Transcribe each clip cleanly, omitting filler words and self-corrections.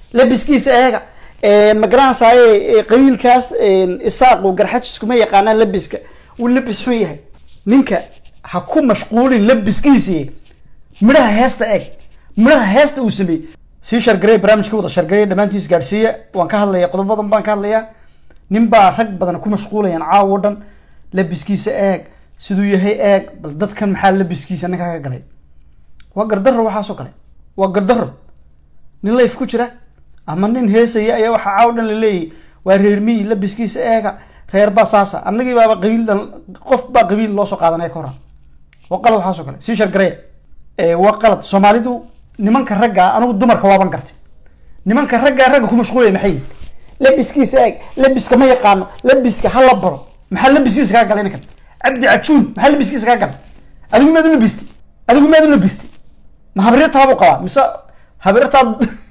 labiskiisa eega ma garanaysaay qabiilkaas isaaq oo garxajis kuma yaqaanaan labiska uu labis xun yahay ninka ha ku mashquulin labiskiisa midhaha heesta eeg midhaha heesta uu sameeyey si shargaray barnaamijka wada shargaray dhamaantiis gaarsiiya waan ka hadlayaa qodobo badan baan ka hadlayaa nin baa rag badan ku mashquulayaan caawo dhan labiskiisa eeg siduu yahay eeg bal dadkan maxaa labiskiisa ninka ka galay waa gardarro waxaasoo kale waa gardarro nin layf ku jira ama nin heesaya ayaa waxa caaw dhan la leeyahay waa reer miyi labiskiisa eega reer baa saasa annagii baaba qabiil dhan qof baa qabiil loo soo qaadanaya ka horan waa qalad waxaasoo kale si shargaray waa qalad soomaalidu nimanka ragga anigu dumarka waaban gartay nimanka ragga ku mashquulay maxay labiskiisa eeg labiska ma yaqaano labiska hala baro maxaa labiskiisa kaa galay ninkan cabdi cajuun maxaa labiskiisa kaa galay adigu maad u labistay ma habriirtaadu qabaa mise habriirtaad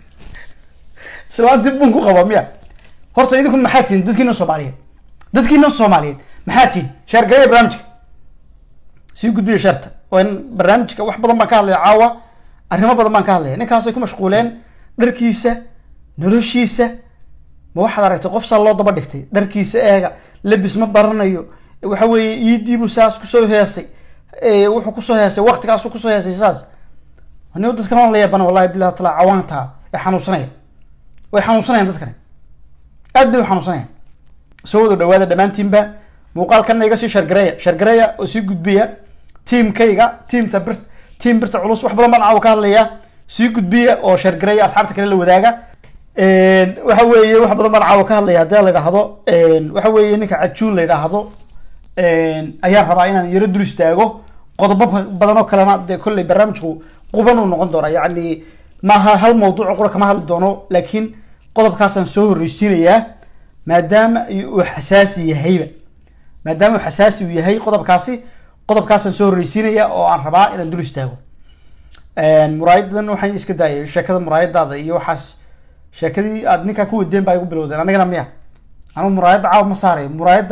islaantii bun ku qaba miya horta idinku maxaa tihin dadkiina soomaaliyeed maxaa tihin shaargareya barnaamijka sii gudbiya sharta oo in barnaamijka wax badan baan ka hadlaya caawa arrimo badan baan ka hadlaya ninkaasay ku mashquuleen dharkiisa noloshiisa ma waxaad aragtay qof saa loo daba dhigtay dharkiisa eega labis ma baranayo waxa weeye iidiibuu saas kusoo heesay wuxuu kusoo heesay waqtigaasu kusoo heesay saas anigu dadka waan la yaabana wallahi billahi taala cawaantaa ee xanuunsanaya way xanuunsanayaan dadkani aad bay u xanuunsanayaan soo wada dhawaada dhammaantiinba muuqaalkanna iga sii shargareya oo sii gudbiya tiimkayga tiim birta culus wax badan baan caawa ka hadlayaa sii gudbiya oo shargareya asxaabta kale la wadaaga waxa weeye wax badan baan caawa ka hadlaya haddii la yidhaahdo waxa weeye ninka cajuun la yidhaahdo ayaan rabaa inaan yaro dul istaago qodobo badan oo kalena dee kolley barnaamijku quban uu noqon doona yacni maaha hal mawduuc qura kama hadli doono laakiin qodobkaasaan soo horreysiinayaa maadaama uu xasaasi yahayba maadaama uu xasaasi uu yahay qodobkaasaan soo horreysiinayaa oo aan rabaa inaan dul istaago muraayadan waxaan iska daayay sheekada muraayadaada iyo waxaas sheekadii aad ninkaa ku wadeen baa igu bilowdeen anigana miya anigu muraayadda caawa ma saarayo muraayadda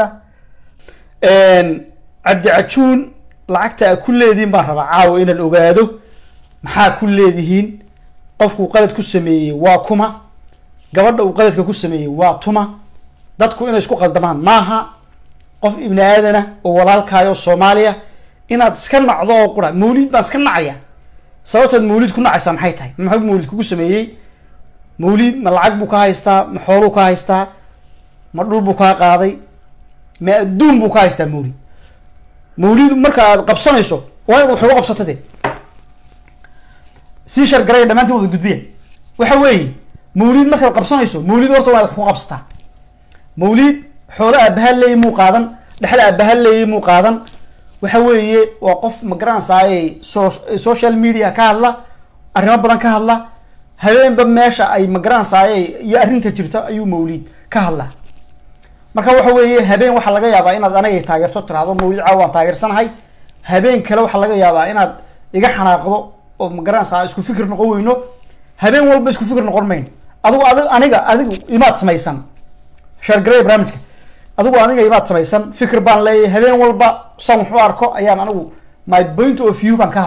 cabdi cajuun lacagta a ku leedihiin baan rabaa caawa inaan ogaado maxaa ku leedihiin qofkuu qalad ku sameeyey waa kuma gabadha uu qaladka ku sameeyey waa tuma dadku inay isku qaldamaan maaha qof ibni aadana oo walaalkaayo soomaaliya inaad iska nacdo oo qura mawlid baan iska nacaya sababtaad mawlid ku nacaysaa maxay tahay maxuu mawlid kugu sameeyey mawlid ma lacag buu ka haystaa ma xooluu ka haystaa ma dhul buu kaa qaaday ma adduun buu ka haystaa mawlid marka aad qabsanayso waa inaad wax uga qabsatade sii shargaray dhammaantiin wada gudbiya waxa weeye mawlid markaad qabsanayso mawlid horta waa inaad wax ku qabsataa mawlid xoolo aabaha leeyay muu qaadan dhexal aabaha leeyay muu qaadan waxa weeye waa qof ma garanaysaay social media ka hadla arrimo badan ka hadla habeenba meesha ay ma garanaysaay iyo arrinta jirto ayuu mawlid ka hadlaa marka waxa weeye habeen waxaa laga yaabaa inaad aniga taageerto tiraahdo mawlid caawa waan taageersanahay habeen kale waxaa laga yaabaa inaad iga xanaaqdo oo ma garanaysaa isku fikir noqon weyno habeen walba isku fikir noqon mayno adigu imaad samaysan shargareya barnaamijka aniga imaad samaysan fikir baan leeyahay habeen walba san wax u arko ayaan anigu my point of view baan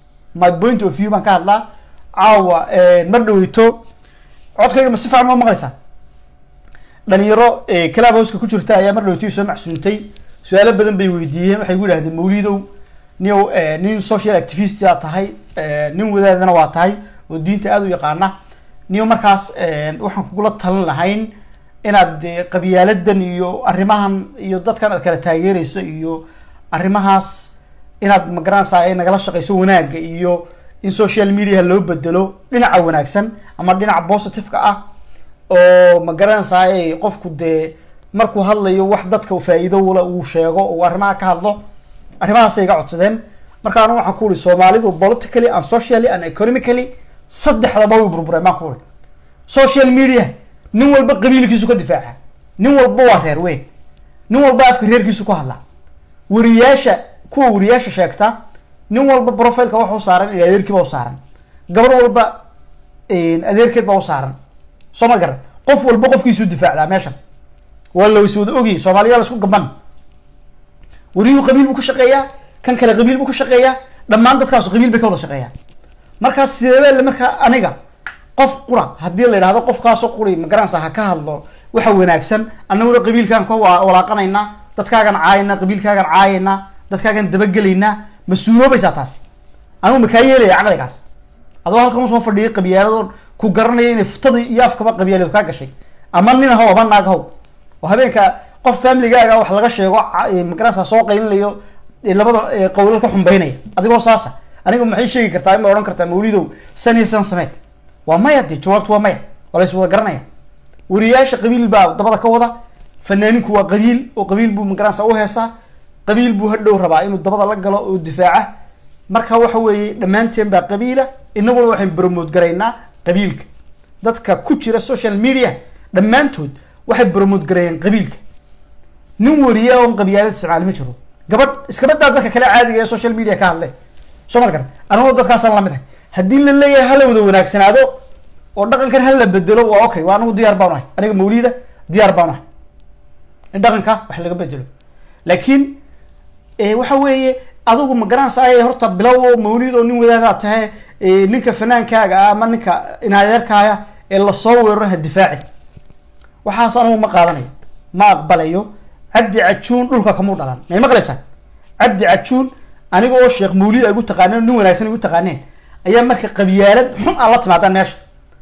ka hadlaa caawa mar dhaweyto codkayga ma si fiican ma maqlaysaa dhalinyaro club houseka ku jirta ayaa mar dhaweyto soo macsuuntay su-aalo badan bay weydiiyeen waxay gu idhahdeen mawlidow nin social activist aa tahay nin wadaadana waa tahay oo diinta aada u yaqaana niyo markaas waxaan kugula talin lahayn inaad qabyaaladan iyo arrimahan iyo dadkan aad kala taageerayso iyo arrimahaas inaad ma garanaysaa nagala shaqayso wanaagga iyo in social media loo bedelo dhinaca wanaagsan ama dhinaca positive-ka ah oo ma garanaysaa qofku dee markuu hadlayo wax dadka faa'iido ula uu sheego oo arrimaha ka hadlo arrimahaasay iga codsadeen marka anigu waxaan ku uri soomaalidu politically and socially and economically saddexdaba way burbureen maan ku uri social media nin walba qabiilkiisu ka difaaca nin walba waa reer weyn nin walba afka reerkiisu ku hadla kuwa wariyaasha sheegta nin walba profileka waxa u saaran in adeerkiiba u saaran gabar walba adeerkeed baa u saaran soo ma garan qof walba qofkiisu difaacdaa meeshan waa la wada ogyahay soomaaliya la isku gaban wariyuu qabiil buu ka shaqeeyaa kan kale qabiil buu ka shaqeeyaa dhammaan dadkaas qabiil bay ka wada shaqeeyaan markaas sidee markaa aniga qof qura haddii la yidhahdo qofkaasoo quri ma garanaysaa ha ka hadlo waxa wanaagsan annaguna qabiilkaan ka walaaqanaynaa dadkaagan caayana qabiilkaagan caayana dadkaagan dabagelaynaa ma suuroobaysaa taasi anigu makaa yeelaya caqligaas adoo halkan usoo fadhiyay qabyaaladoo ku garanaya inay futadii iyo afkaba qabyaaladu kaa gashay ama nin ahow ama naag ahow oo habeenka qof familigaaga wax laga sheego ma garanaysaa soo qaylinayo labada qowlal ka xumbaynaya adigoo saasa aniga maxay sheegi kartaa ma odhan kartaa mawlidow san iyo san samee waa maya dee jawaabtu waa maya waa la is wada garanaya wariyaasha qabiil baa dabada ka wada fanaaninku waa qabiil oo qabiil buu ma garanaysaa u heesaa qabiil buu hadhow rabaa inuu dabada la galo oo difaaca marka waxa weeye dhammaanteen baa qabiila inaguna waxaan promote garaynaa qabiilka dadka ku jira social media dhammaantood waxay promote gareeyeen qabiilka nin wariya oo qabyaalad isticmaal ma jiro gabadh iska badaa dadka kale caadiga ee social media ka hadlay soo ma garan anagoo dadkaasaan lamid ahay haddii la leeyahay hala wada wanaagsanaado oo dhaqankan hala bedelo waa okay waa anigu diyaar baan ahay aniga mawlida diyaar baan ahay in dhaqanka wax laga bedelo laakiin waxa weeye adigu ma garanaysaa horta bilow mawlid oo nin wadaadaa tahay ninka fanaankaaga ama ninka inaadeerkaaya ee lasoo weeraro ha difaaci waxaas anigu ma qaadanayo ma aqbalayo cabdi cajuun dhulka kamuu dhalan may maqlaysaa cabdi cajuun aniga oo sheekh mawlid ay gu taqaaneen nin wanaagsan ay gu taqaaneen ayaa marka qabyaalad xun aan la timaadaan meesha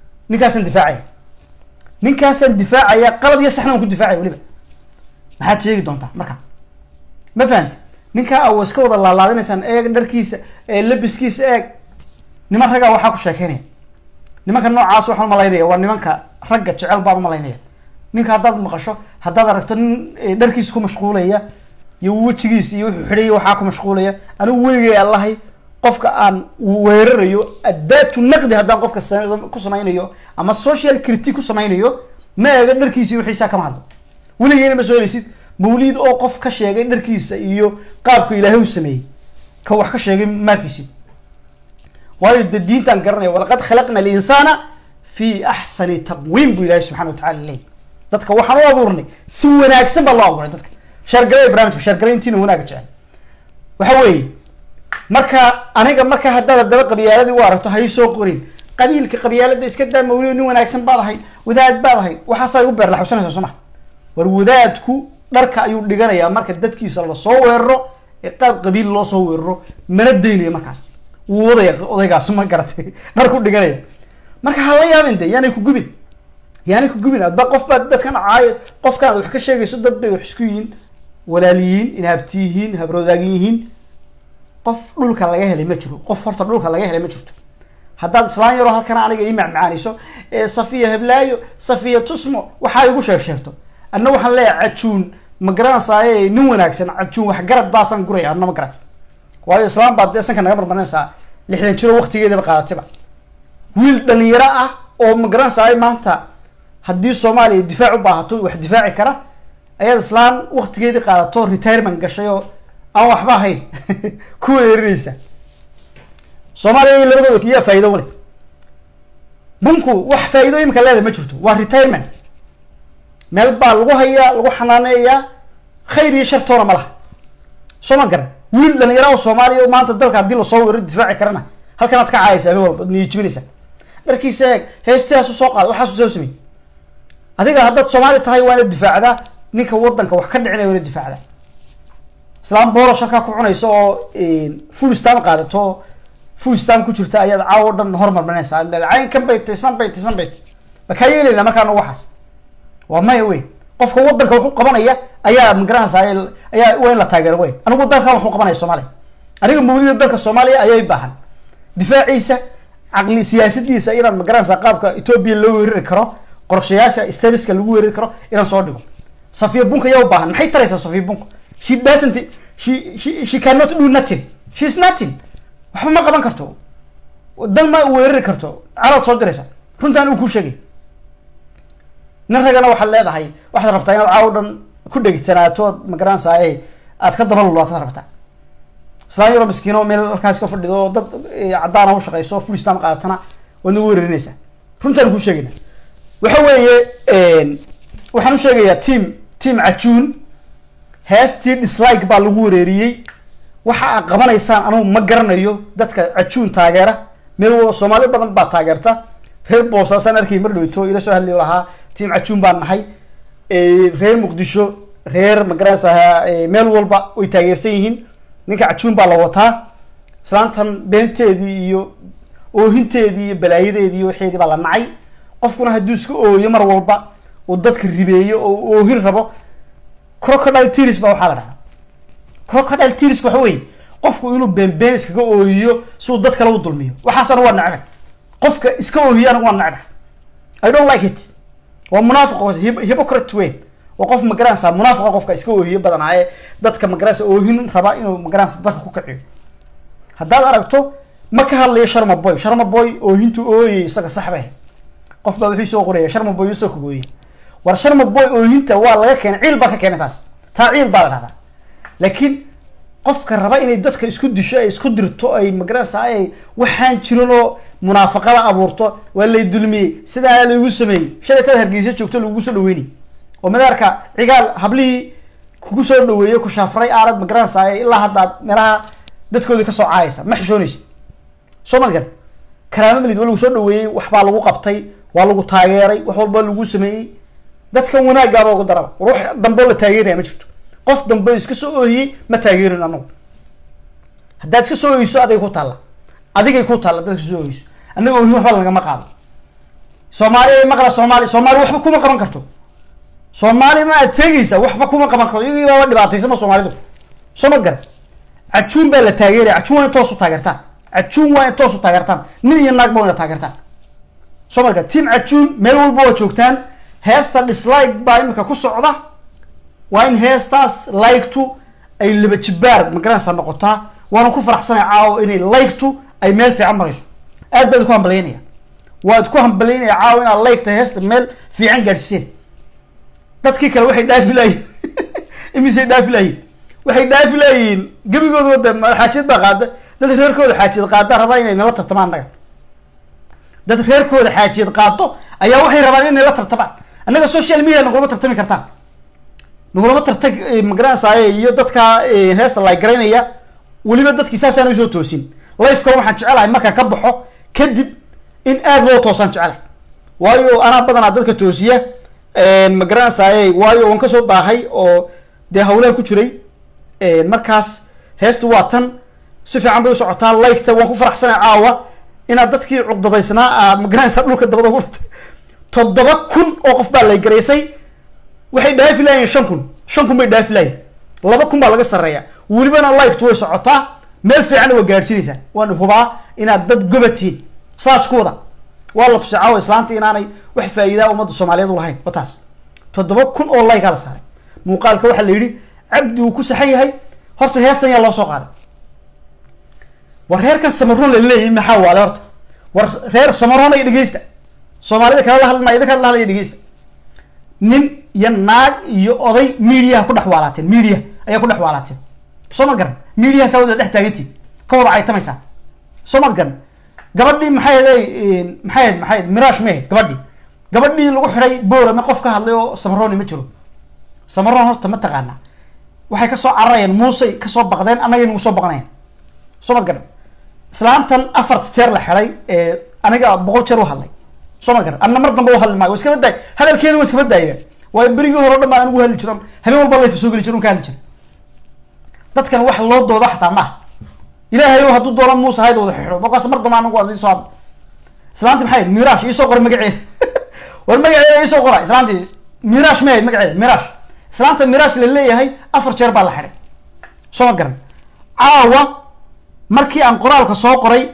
ninkaasaan difaacaya qalad iyo saxna aan ku difaacaya weliba maxaad sheegi doontaa marka ma fahamti ninkaa awa iska wada laalaadinaysaan eeg dharkiisa labiskiisa eeg niman raggaa waxaa ku sheekeynaya nimanka noocaas waxaan umalaynaya waa nimanka ragga jecel baan umalaynaya ninka haddaad maqasho haddaad aragto nin dharkiisa ku mashquulaya iyo wejigiisa iyo wuxuu xidhay waxaa ku mashquulaya anigu weligay allahay qofka aan weerarayo adaatu naqdi haddaan qofka ku samaynayo ama social critique ku samaynayo ma eega dharkiisa iyo wixiisaa kama hadlo weligeyna ma soo helaysid mawlid oo qof ka sheegay dharkiisa iyo qaabka ilaahay u sameeyey ka wax ka sheegay maakiisi waayo de diintaan garanaya walaqad khalaqna alinsana fi axsani taqwiim buu ilaahay subxana watacala leey dadka waxaan u abuurnay si wanaagsan baa loo abuuray dadka shaargalay barnaamijka shaargalayntiina wanaaga jecel waxa weeye marka aniga marka haddaad daba qabyaaladii u aragto hay soo qorin qabiilka qabyaalada iska daa mawlid nin wanaagsan baad ahay wadaad baad ahay waxaasay u beerlaxusanaysaa soo maha war wadaadku dharka ayuu dhiganayaa marka dadkiisa lasoo weeraro ee qaab qabiil loo soo weeraro mana daynayo markaas wuu wadaya odaygaas ma garatay dharku dhiganaya marka ha la yaabin de yaanay ku gubin adba qof baad dadkan caayo qofkaad wax ka sheegayso dad bay wax isku yihiin walaaliyiin inhaabti yihiin habroodaagin yihiin qof dhulka laga helay ma jiro qof horta dhulka laga helay ma jirto haddaad islaan yaroo halkana aniga ii macmacaaniso safiya heblaayo safiya tusmo waxaa igu sheegto anna waxaan leeyahay cajuun ma garanaysaa nin wanaagsan cajuun wax garad baasaan guraya adna ma garad waayo islaan baad dee sanka naga marmarinaysaa 60 jiro waqtigeedaba qaadatayba wiil dhalinyaro ah oo ma garanaysaa maanta haddii soomaaliya difaac u baahato wax difaaci kara ayaad islaan waqtigeedii qaadato retirement gashay oo aan waxba ahayn ku weerinaysa soomaaliya labadooda iyaa faa'iido wale bunku wax faa'iido imika leedahay ma jirto waa retirement meel baa lagu hayaa lagu xanaaneeyaa khayr iyo shartoona ma laha soo ma garan wiil dhalinyaro oo soomaaliya maanta dalka haddii lasoo weero difaaci karana halkanaad ka caayaysa habeen walba niyijibinaysa dharkiisa eeg heestaasu soo qaada waxaasu soo samey adiga haddaad soomaali tahay waa inaad difaacdaa ninka wadanka wax ka dhicinaya waa inaad difaacdaa islaam boolosh halkaa ku cunayso oo full stam qaadato full stam ku jirta ayaad caawo dhan hormarmanaysa aad leedahay caynkan bay tay san bay ma kaa yeelayna markaan waxaas waa maya weyn qofka wadanka wuxuu qabanaya ayaa magaranaysa ayaa waa in la taageero weyn anigu dalkan wuxuu qabanaya soomaaliya aniga mawlida dalka soomaaliya ayay baahan difaaciisa caqli siyaasadiisa inaan magaranaysa qaabka Ethiopia loo weerari karo qorshayaasha stabiska lagu weerari karo inaan soo dhigo Safiya Bunka ayaa u baahan maxay taraysaa Safiya Bunka she doesn't she cannot do nothing she's nothing waxba ma qaban karto dan ma weerari karto calaad soo diraysa runtaan uu ku sheegay nin ragana waxaad leedahay waxaad rabtaa inaad caaw dhan ku dhegsanaato magaranaysa aad ka daba lulaataad rabtaa islaan yaro miskiino meel halkaas ka fadhido dad cadaan u shaqeyso full stam qaadatana waad nagu weerarinaysaa runtaan ku sheegayna waxa weeye waxaan u sheegayaa team cajuun heestii dislike baa lagu weerariyey waxa aad qabanaysaan anigu ma garanayo dadka cajuun taageera meel Soomaali badan baa taageerta reer boosaasan arkay mar dhowto ila soo hadlay lahaa tiim cajuun baan nahay reer muqdisho reer magaranaysa meel walba way taageersan yihiin ninka cajuun baa la wataa islaantan beenteedii iyo oohinteedii iyo balaayadeedii iyo waxeedii baa la nacay qofkuna hadduu iska ooyo mar walba uu dadka ribeeyo oo oohin rabo crocodile tears baa waxaa la dhahaa crocodile tears waxa weeye qofku inuu been iskaga ooyiyo si uu dad kale u dulmiyo waxaasana waa necba qofka iska oohiyo anigu waa necba I don't like it waa munaafiq hypocrite weyn waa qof magaranaysa munaafiqa qofka iska oohiyo badanaaye dadka magaranaysa oohin raba inuu magaranaysa dadka ku kaciyo haddaad aragto ma ka hadlayo sharma boy oohintu ooyay isaga saxba qof baa wuxuu soo qoraya sharma boy soo kogooyay war sharma boy oohinta waa laga keenay ciil baa ka keenay taas taa ciil baa la dhahdaa laakiin qofka raba inay dadka isku disho ay isku dirto ay magaranaysa ay waxaan jirin oo munaafaqada abuurto waa lay dulmiyey sidaa lagu sameeyey shaleetada hargeysa joogto lagu soo dhaweynay oo madaarka cigaal hablihii kugu soo dhaweeyay ku shaafray aalad magaranaysa ilaa hadda meelaha dadkoodii kasoo caayaysa ma xishoonaysa soo madgan karaamo malid waa lagu soo dhaweeyey waxbaa lagu qabtay waa lagu taageeray wax walba lagu sameeyey dadkan wanaaggaaba ugu daraba ruux dambe la taageeraya ma jirto qof dambe iska soo oohiyey ma taageerin anagu haddaad iska soo oohiso adigay ku taalla dadka soo oohiso annaga oohin waxba lagama qaado soomaaliya maqla soomaali waxba kuma qaban karto soomaali ma aad sheegaysa waxba kuma qaban karto iyagii baa dhibaataysama soomaalidu soo madgan cajuun baa la taageeraya cajuun waa in toos u taageertaan cajuun waa in toos u taageertaan nin iyo naag ba waa ina taageertaan soo madgan tiim cajuun meel walba waa joogtaan heesta dislike baa imika ku socda waa in heestaas like-tu ay laba jibaar magaranaysa noqotaa waana ku faraxsanay caawo inay like-tu ay meel fiican marayso aad baad ku hambalaynaya waad ku hambalaynaya caawo inaad like-ta heesta meel fiican gaadhsiiseen dadkii kale waxay dhaafi laayiin imisay dhaafi laayiin waxay dhaafi laayiin gebigooda wada xaajiyad baa qaada dad reerkooda xaajiyad qaada rabaa inay nala tartamaan annaga dad reerkooda xaajiyad qaado ayaa waxay rabaan inay la tartamaan annaga social media nagulama tartami kartaan nagulama tartag magaranaysaay iyo dadka heesta like garaynaya weliba dadkii saasaan usoo toosin lifeka waxaan jecelahay markaan ka baxo kadib in aada loo toosaan jecelahay waayo anaa badanaa dadka toosiya magaranaysaay waayo waan kasoo daahay oo dee hawlaha ku jiray markaas heesta waa tan si fiican bay u socotaa like-ta waan ku faraxsanay caawa inaad dadkii cuqdadaysnaa aad magaranaysaa dhulka dabada ugu dhurtay 7,000 oo qof baa like garaysay waxay dhaafi laayeen 5,000 bay dhaafi laayeen 2,000 baa laga sareeya welibana like-tu way socotaa meel fiican waa gaadhsiinaysaa waan hubaa inaad dad gobatiin saas ku wada waa la tusay caawa islaanta inaanay wax faa'iidaa ummadda Soomaaliyeed u lahayn wataas 7,000 oo like la saaray muuqaalka waxa la yiri cabdi uu ku saxan yahay horta heestan yaa loo soo qaaday war reerkan Samaroon la leeyahay maxaa waale horta war reer Samaroon ay dhageysta Soomaalida kala hadlay idinka la hadlay dhageysta nin iyo naag iyo oday media ku dhaxwaalaateen media ayaa ku dhaxwaalaateen soo ma garan media sawada dhex taagantii ka wada ay tamaysa soo ma garan gabadhii maxay miraash mehed gabadhii lagu xiray boora ma qof ka hadlay oo Samaroon ma jiro Samaroon horta ma taqaana waxay ka soo cararayeen muusay ka soo baqdeen anaga inuu soo baqnayeen soo ma garan islaantan 4 jeer la xiray aniga 100 jeer u hadlay soo ma garan anna mar dambe u hadlay maayo iska baday hadalkeedu waa iska badayay way berigi hore dhammaan anigu hadli jiran habeen walba la soo gali jiran ka hadli jiran dadkan wax loo doodo xataa ma ilaahay oo hadduu doono muuse haydo wada xiro boqos mar dambe anigu waan soo islaantii maxay miraash ii soo qor magaceeda war magaceeda ii soo qora islaantii miraash meed magaceeda miraash islaanta miraash la leeyahay 4 jeer baa la xiray soo ma garan caawa markii aan qoraalka soo qoray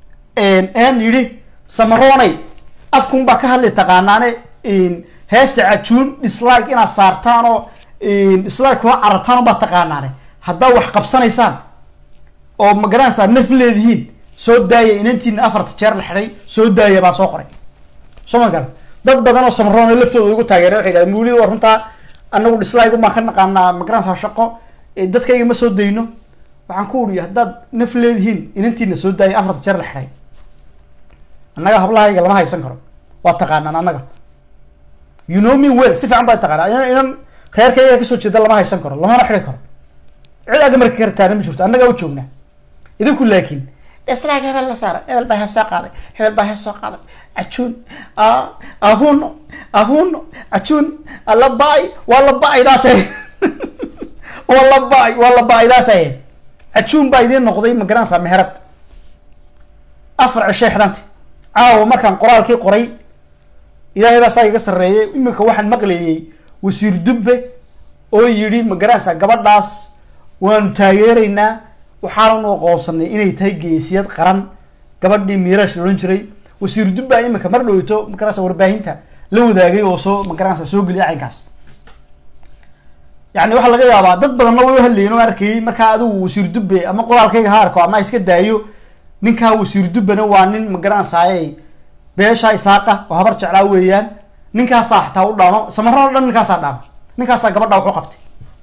yiri Samaroonay afkun baa ka hadlay taqaanaane heesta cajuun dislike ina saartaan oo dislike oo carartaan baa taqaanaane hadda wax qabsanaysaan oo ma garanaysaa naf leedihiin soo daaya inantiina 4 jeer la xiray soo daaya baan soo qoray soo ma garan dad badan oo Samaroon laftooda ugu taageeray waxay yiraahdeen muulid war runta anagu dislike ma ka naqaanaa ma garanaysaa shaqo dadkayga ma soo dayno waxaan ku uriyo haddaad naf leedihiin inantiina soo daaya 4 jeer la xiray annaga hablahayga lama haysan karo waa taqaanaan annaga you know me well si fiican baa taqaanaa inan reerkayga ka soo jeeda lama haysan karo lama xiri karo cid aga markii kartaan ma jirto annaga u joognaa idinku laakiin dislike hebel la saara hebel baa soo qaaday hebel baa soo qaaday cajuun ahuno cajuun alla baay wala baaydaasay wala baaydaasay cajuun baa idin noqday ma garanaysaa meherad afar cishay xidhanta caawa markaan qoraalkii qoray ilaahay baa saa iga sarreeyay iminka waxaan maqlayay wasiir dubbe oo yidhi ma garanaysaa gabadhaas waanu taageeraynaa waxaanu aqoonsanay inay tahay geesiyad qaran gabadhii miiraash la odhan jiray wasiir dubbe iminka mar dhowto ma garanaysaa warbaahinta la wadaagay oo soo ma garanaysaa soo geliyay caynkaas yani waxaa laga yaabaa dad badanna way u hadlayeen oo arkayay markaa adigu wasiir dubbe ama qoraalkayga ha arko ama iska daayo ninkaa wasiir dubbena waa nin ma garanaysaay beesha isaaqa oo habar jeclaa weeyaan ninkaasaa xataa u dhaamo samarro dhan ninkaasaa dhaama ninkaasaa gabadha wax u qabtay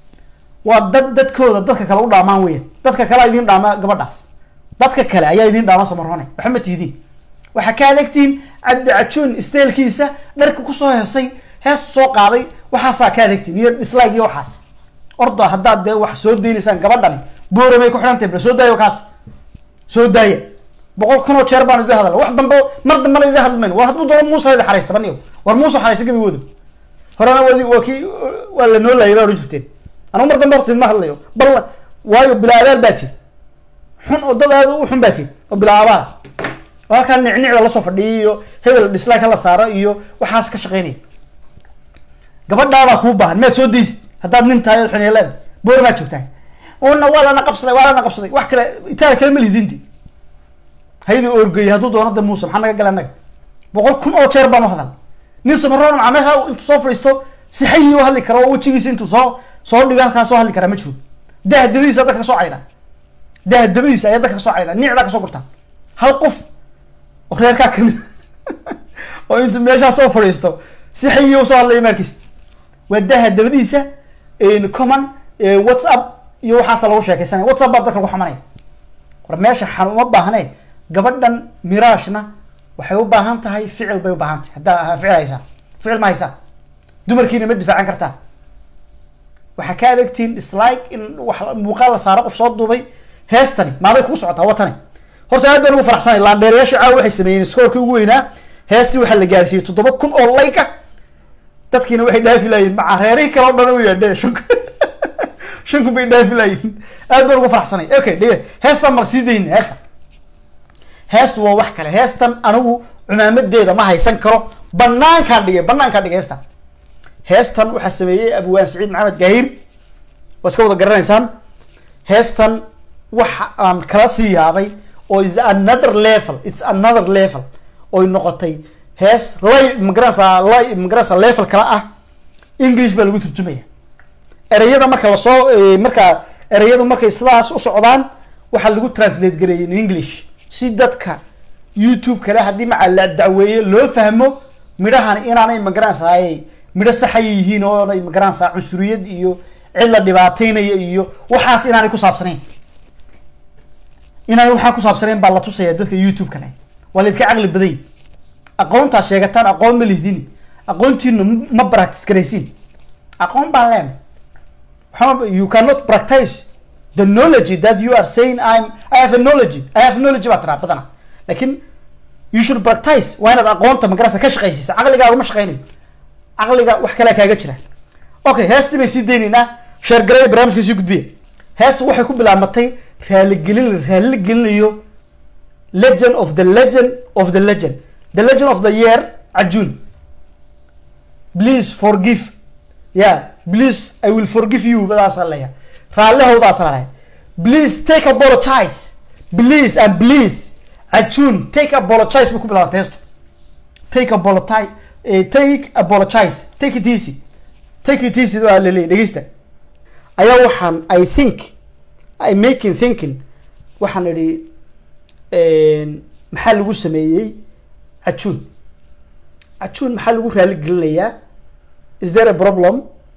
waa dadkooda dadka kale u dhaamaan weeyaan dadka kale idin dhaama gabadhaas dadka kale ayaa idin dhaama samarrone waxa ma tihidiin waxaa ka adegtiin cabdi cajuun isteelkiisa dharka kusoo heesay heesta soo qaaday waxaasaa ka adegtiin iyo dislike iyo waxaas orda haddaad dee wax soo daynaysaan gabadhani booramay ku xidhan tahay bal soo daayo kaas soo daaya 100,000 jeer baan idin hadal wax dambe mar dambe idin hadalmayn war hadduu doono Muuse idin xariista baniyo war Muuse xariista gabigooda horana waa la noo laayay oran jirteen anu mar dambe hortiin ma hadlayo bal waayo bilaabaal baati xun oo dad aad u xun baati oo bilaabaa halkan nicnicda la soo fadhiyo hebel dislike la saaro iyo waxaas ka shaqeynay gabadhaada ku baahan ma soo deys haddaad nin tahay xuneelad boor ma joogtaa oo wala na qabsaday wax kale itaal kale ma lidinti haydi orgay hadduu doono da Muuse maxaa naga galanaga 100,000 jeer baan u hadal nin samarroon amaha intuu soo fariisto si xayii u hadli karo wajigiisa intuu soo dhiga halkaas soo hadli kara ma jiro dahdadiisa dadka soo cayda dahdadiisa ayaa dadka soo cayda nicda ka soo gurtaan hal qof oo reerka kamid oo intuu meesha soo fariisto si xayii u soo hadlay markiis waa dahdadiisa in common WhatsApp iyo waxaas lagu sheekaysanay WhatsApp dadka lagu xamanay war meesha xanuuma baahnay gabadhan miraashna waxay u baahan tahay ficil bay u baahan tahay hadda ficil ma haysa dumarkiina ma difaacan kartaa waxa ka adagtiin dislike in wax muuqaal la saaro qof soo duubay heestani maalay ku socotaa watani horta aad baan ugu faraxsanahay laandheereyaasha caawa waxay sameeyeen scoorkii ugu weynaa heestii waxa la gaarsiiyay 7,000 oo like dadkiina waxay dhaafi laayeen maca reeray kale oo dhan u yeedheen shanku bay dhaafi laayeen aad baan ugu faraxsanahay okay heestan mar siideyn heestu waa wax kale heestan anigu cumaamadeeda ma haysan karo banaanka dhigay heestan waxa sameeyay Abwaan Saciid Maxamed Gaahir waska wada garanaysaan heestan waxa aan kala sii yaabay oo is another level oo noqotay hees live level kala ah English baa lagu turjumaya erayada marka erayadu markay sidaas u socdaan waxa lagu translate gareeyay in English si dadka YouTube kale hadii ma la dacweeyo loo fahmo midhahan inaanay magaranayay midho sax yihiin oo ay magaranaysaa cunsuriyad iyo cid la dhibaateynaya iyo waxaas inaanay ku saabsanayn waxa ku saabsanayn baa la tusaya dadka YouTube kale wala idka aqli baday aqoonta sheegataan aqoon ma lihdin aqoontiina ma practice garaysiin aqoon baa leen you cannot practice the knowledge that you are saying I have knowledge about badana lakin you should practice why not aqoonta magarasa ka shaqeysisa aqliga uma shaqeynay aqliga wax kale kaaga jira okay heesti bay sii deynina share garay barnaamijka sii gudbiye heestu waxay ku bilaamatay raali gelinayo legend of the year Ajun please forgive please I will forgive you badaas Allah raallahoodaas lahay please take apologize please Ajun take apologize ku bilaabtay heestu take apologize take it easy waa leeyahay dhageysta ayaa waxaan I making thinking waxaan iri maxaa lagu sameeyay Ajun maxaa lagu raali gelinayaa is there a problem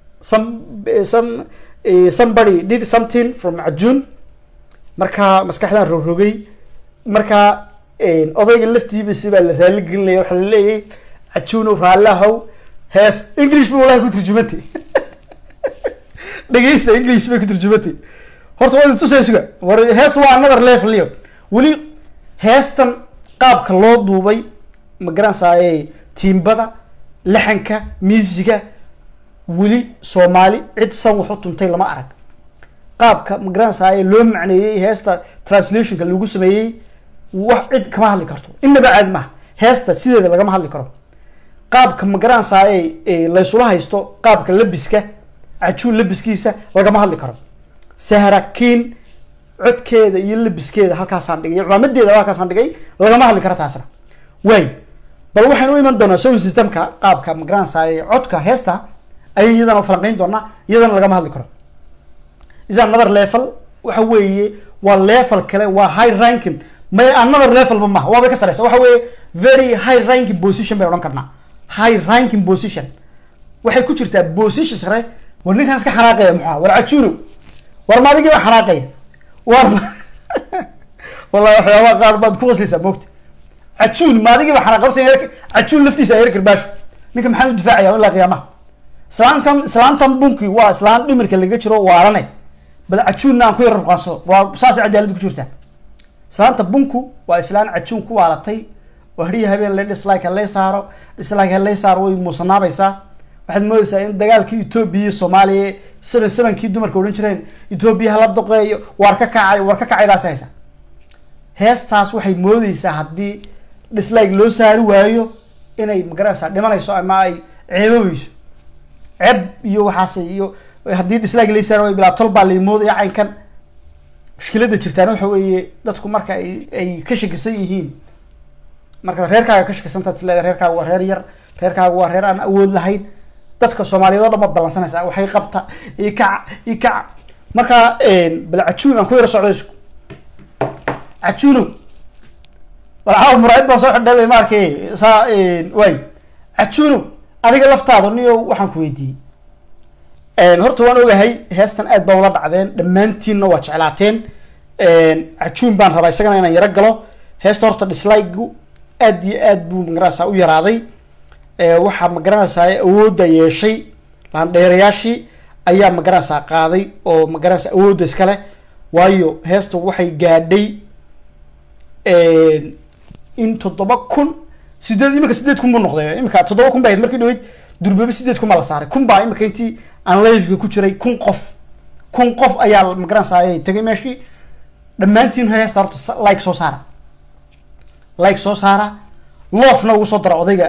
somebody did something from Ajun marka maskaxdan rogay marka odayga laftiiba sida la raali gelinaya waxa la leeyahay Ajun raalahow hees English buu walahi ku turjumatay dhageysta English buu ku turjumatay horta waa tusaysiga war hees waa another level wali heestan qaabka loo duubay ma garanaysaa tiimbada laxanka miisiga weli Soomaali cid san wax u tuntay lama arag qaabka ma garanaysaa loo macneeyay heesta translationka lagu sameeyay wax cid kama hadli karto inaba caadi ma heesta sideeda laga ma hadli karo qaabka ma garanaysaa la isula haysto qaabka labiska cajuun labiskiisa laga ma hadli karo sahrakiin codkeeda iyo labiskeeda halkaas aan dhigay cumadeeda halkaas aan dhigay laga ma hadli karo taasna way bal waxaan u iman doonaa sound systemka qaabka ma garanaysaa codka heesta ay iyadana falanqeyn doona iyadana laga ma hadli karo is another level waxa weeye waa level kale waa high ranking may another level ma waa bay ka sareysa waxa weeye very high ranking position bay oran karnaa high ranking position waxay ku jirtaa position sare war ninkan iska xanaaqaya maxaa war cajuuno war maadigi waa xanaaqaya war wallahi waxyaaba qaar baad ku qoslaysaa moogta cajuun maadigi waa xanaaqorta cajuun laftiisa ay kirbaasho ninka maxaa u difaacaya ilaa qiyaamaha islaantan bunki waa islaan dhimirka laga jiro waarane bal cajuun aan ku yar ruqansado waa saas cadaalad ku jirtaa islaanta bunku waa islaan cajuun ku waalatay oo hariya habeen la dislike la saaro way muusanaabaysaa waxaad moodaysaa in dagaalkii Ethiopia Soomaaliya 77kii dumarka oran jireen Ethiopia la doqeeyo war ka kacay daas haysa heestaas waxay moodaysaa haddii dislike loo saari waayo inay magaraysaa dhimanayso ama ay ceebowayso ceeb iyo waxaas iyo haddii dislike la saaro way bilaa tolba la moodaya caynkan mushkilada jirtaan waxa weeye dadku marka ay ka shakisan yihiin marka reerkaaga ka shakisan tahay leedahay reerkaaga waa reer yar reerkaaga waa reer aan awood lahayn dadka Soomaaliyeed oo dhan balansanaysa waxay qabta ika marka bal cajuun aan ku yar socdo cajuuno walaal muraayad baa soo xidhay markay saa way cajuuno adiga laftaada niyo waxaan ku weydiiyay horta waan ogahay heestan aad baa wala dhacdeen dhamaantiinna waa jeclaateen cajuun baan rabaa isagana inaan yara galo heesta horta dislike aad iyo aad buu magaraysaa u yaraaday waxa magaranaysaa awoodda yeeshay laan dheerayaashii ayaa magaranaysaa qaaday oo magaranaysaa awoodda iskale waayo heesta waxay gaadhay in 7,000 imika 8,000 buu noqday imika 7,000 baa markii dhaweyd durbaba 8,000 la saaray kun baa imika intii aan live ku jiray kun qof ayaa magaranaysaa ay tagay meeshii dhamaantiin heesta horta like soo saara loofna ugu soo dara odayga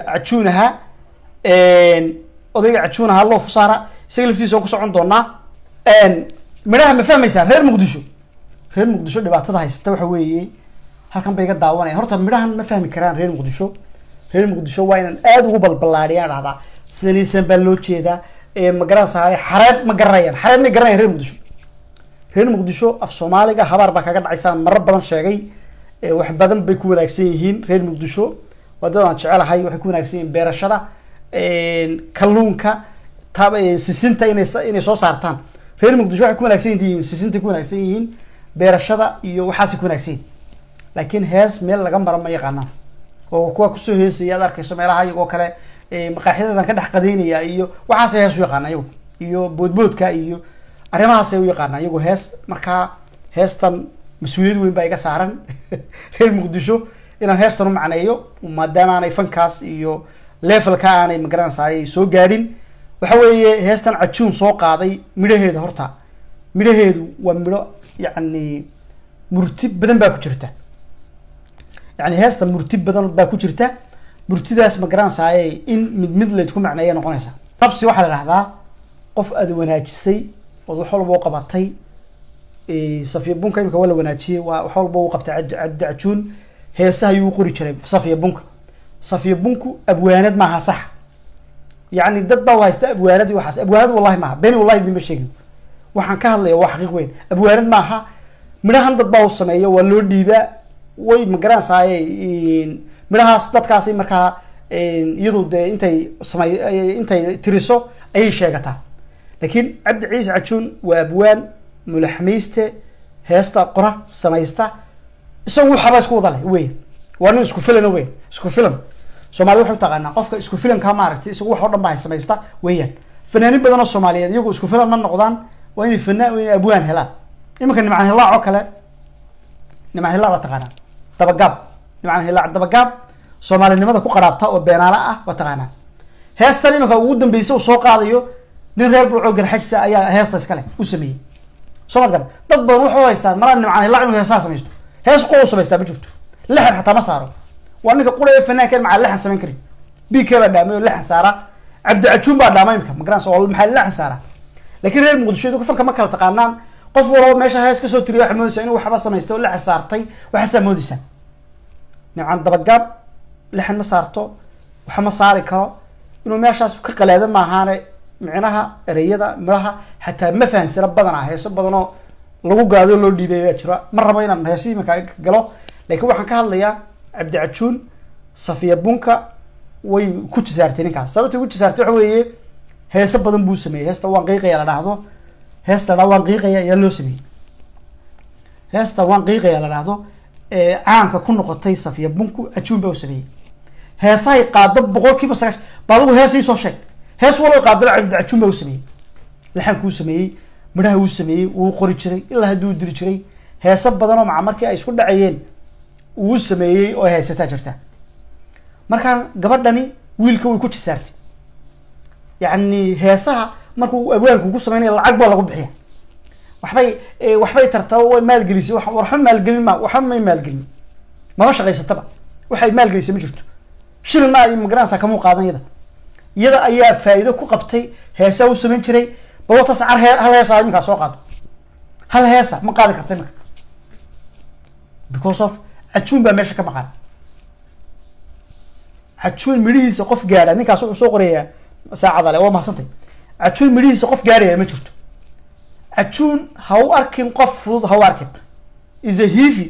cajuunaha loof saara isaga laftiisa ku socon doonaa midhaha ma fahmaysaa reer muqdisho dhibaatada haysta waxa weeye halkan bay iga daawanayaan horta midhahan ma fahmi karaan reer muqdisho waa inaan aad ugu balbalaadhiyaan dhahdaa sanaysan baa loo jeedaa ma garanaysaa xareed ma garanayaan reer muqdisho af Soomaaliga habaar baa kaga dhacaysaan marar badan sheegay wax badan bay ku wanaagsan yihiin reer muqdisho wadadaan jecelahay waxay ku wanaagsan yihiin beerashada kalluunka sisinta inay soo saartaan reer muqdisho waxay ku wanaagsan yihiin sisinta ku wanaagsan yihiin beerashada iyo waxaas ku wanaagsan yihiin laakiin hees meel laga maro ma yaqaanaan oo kuwa ku soo heesaya aad arkayso meelaha iyagoo kale maqaaxidadan ka dhex qadeynaya iyo waxaas hees u yaqaanaa iyagu iyo boodboodka iyo arrimahaas ay u yaqaanaa iyagu hees markaa heestan mas'uuliyad weyn baa iga saaran reer muqdisho inaan heestan u macneeyo maadaama aanay fankaas iyo levelka aanay magaranaysaa ay soo gaadhin waxa weeye heestan cajuun soo qaaday midhaheedu waa midho yacni murti badan baa ku jirta يعني هسه مرتب بدل باكو جرتا مرتداس مقران ساي إن مد لتكون معناها نقونيسا نفسي واحد لحظة قف أدو وناجسي وحول بوقع بطي صفية بونكا يمكن ولا وناجي وحول بوقع بتاع عجون هي سهيو قري شرب صفية بونكو أبوانات معها صح يعني دد بوا يست أبوانات وحس أبوانات والله معها بيني والله دي مش شيء وحن كهلا وحقيق وين أبوانات معها من هندد بوا السماية واللو ديبا way magaran saay mirahaas dadkaasi marka iyadu intay tiriso ay sheegataa laakiin Abdi Ciise Cajuun waa abwaan mulaxmayste heesta qora samaysta isagu waxa isku wada leh weey waa isku filan Soomaalidu waxay taqaanaa qofka isku filan ka maaragtay isagu wax oo dhan baa samaysta weeyaan fanaaniin badan oo Soomaaliyeed iyagu isku filan ma noqdaan waa inay abwaan helaan imika nimcaan helaa oo kale nimcaan helaa taqaanaa dabagaab nimcan hilaac dabagaab soomaalinimada ku qaraabta oo beenaala ah waa taqaanaa heestan iminka ugu dambeysay uu soo qaadayo nin reer burco garxajisa ayaa heesta iskale u sameeyey soo markan dad badan wuxuu haystaan maraa nimcan hilaac inuu heesaa samaysto hees qoo samaystaa ma jirto lixan xataa ma saaro waa ninka qura fanaankan maca lixan samayn karin bk baa dhaamay oo lixan saara cabdi cajuun baa dhaamay imika magaranaysa oo maxaa lixan saara laakiin reer muqdisho dadku fanka ma kala taqaanaan qof walba meesha hees ka soo tiriyo waxa moodaysaa inuu waxba samaysto oo lixan saartay waxaasaa moodaysaa nimcan dabagaab lixan ma saarto waxa ma saari karo inuu meeshaas ka qalaadan maahaane micnaha ereyada midhaha xataa ma fahansana badanaa heeso badanoo lagu gaado loo dhiibay baa jira ma rabo inaan heesi iminka galo laakiin waxaan ka hadlayaa cabdi cajuun safiya bunka way ku jisaartay ninkaas sababtay ku jisaartay waxa weeye heeso badan buu sameeyey heesta waan qiiqaya la dhahdo heesta waan qiiqaya ayaa loo sameeyey heesta waan qiiqaya la dhahdo caanka ku noqotay safiya bunku cajuun baa u sameeyey heesahay qaado 100% baadigu heesii soo sheeg hees walo qaado cabdi cajuun baa u sameeyey laxan kuu sameeyey midhaha uu sameeyey uu qori jiray ilaa hadduu diri jiray heeso badan oo maca markii ay isku dhacayeen uu sameeyey oo heesataa jirta markaan gabadhani wiilka way ku jisaartay yacni heesaha markuu abwaalku ku sameynaya lacag baa lagu bixiya waxbay tartaa way maalgelisay waxba maalgelin ma waxba may maalgelin mama shaqaysataba waxay maalgelisay ma jirto shilin ma ay magaranaysaa kamuu qaadan iyada ayaa faa'iido ku qabtay heesaa uu samayn jiray bawata sacar hal heesa iminkaa soo qaado hal heesa ma qaadi karta iminka because of cajuun baa meesha ka maqan cajuun midhihiisa qof gaadha ninkaas wuxuu soo qorayaa saacada le waa mahadsantahy cajuun midhihiisa qof gaadhaya ma jirto cajuun ha u arkin qof fudud ha u arkin is a heavy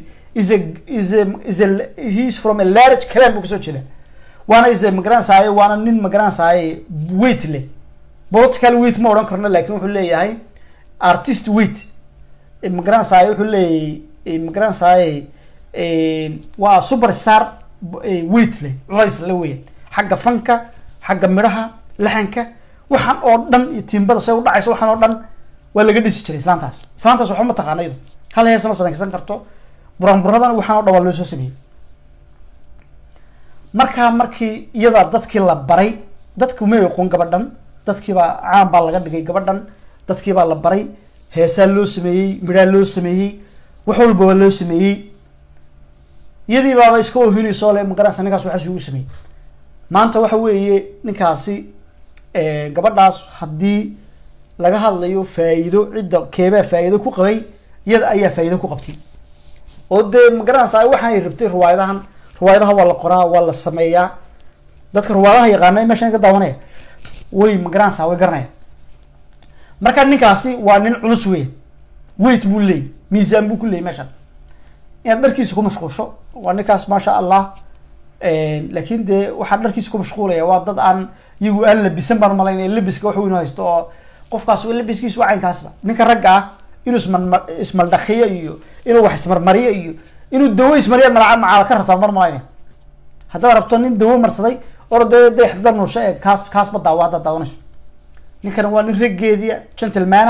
he is from a large clan buu kasoo jeeda waana is magaranaysaay waana nin magaranaysaay weight leh political weight ma odhan karno laakin wuxuu leeyahay artist weight magaranaysaay wuxuu leeyahay magaranaysaay waa superstar weight leh culays la weyan xagga fanka xagga midhaha laxanka waxaan oo dhan iyo tiimbada say u dhacaysa waxaan oo dhan waa laga dhisi jiray islaantaas waxba ma taqaana iyado hal heesa ma samaysan karto buranburadana waxaan oo dhan waa loo soo sameeyey markii iyada dadkii la baray dadku ma aqoon gabadhan dadkiibaa caan baa laga dhigay gabadhan dadkiibaa la baray heesaa loo sameeyey midhaa loo sameeyey wax walba waa loo sameeyey iyadii baaba iska ohinayso le magaranaysa ninkaas waxaas ugu sameeyey maanta waxa weeye ninkaasi gabadhaas haddii laga hadlayo faa'iido cidda keebaa faa'iido ku qabay iyada ayaa faa'iido ku qabtay oo dee magaranaysa waxaanay rabtay riwaayadaha waa la qoraa waa la sameeyaa dadka riwaayadaha yaqaana meeshan ka daawanaya way magaranaysa way garanaya marka ninkaasi waa nin culus weyn weight buu leeyahy miisaan buu ku leeyahy meeshan inaad dharkiisa ku mashquulsho waa ninkaas maasha allah laakiin dee waxaa dharkiisa ku mashquulaya waa dad aan iyagu aan labisan baan malaynaya labiska wax weyn haysto oo qofkaas labiskiisu waa caynkaasba ninka ragga ah inuu ismaldhakiyo iyo inuu wax ismarmariyo iyo inuu dawo ismariya macaal ka rabtaa mar malaynaya haddaad rabto nin dawo marsaday or dee xda nuusha ee kaasba daawa haddaad daawanayso ninkan waa nin raggeediya gentlemana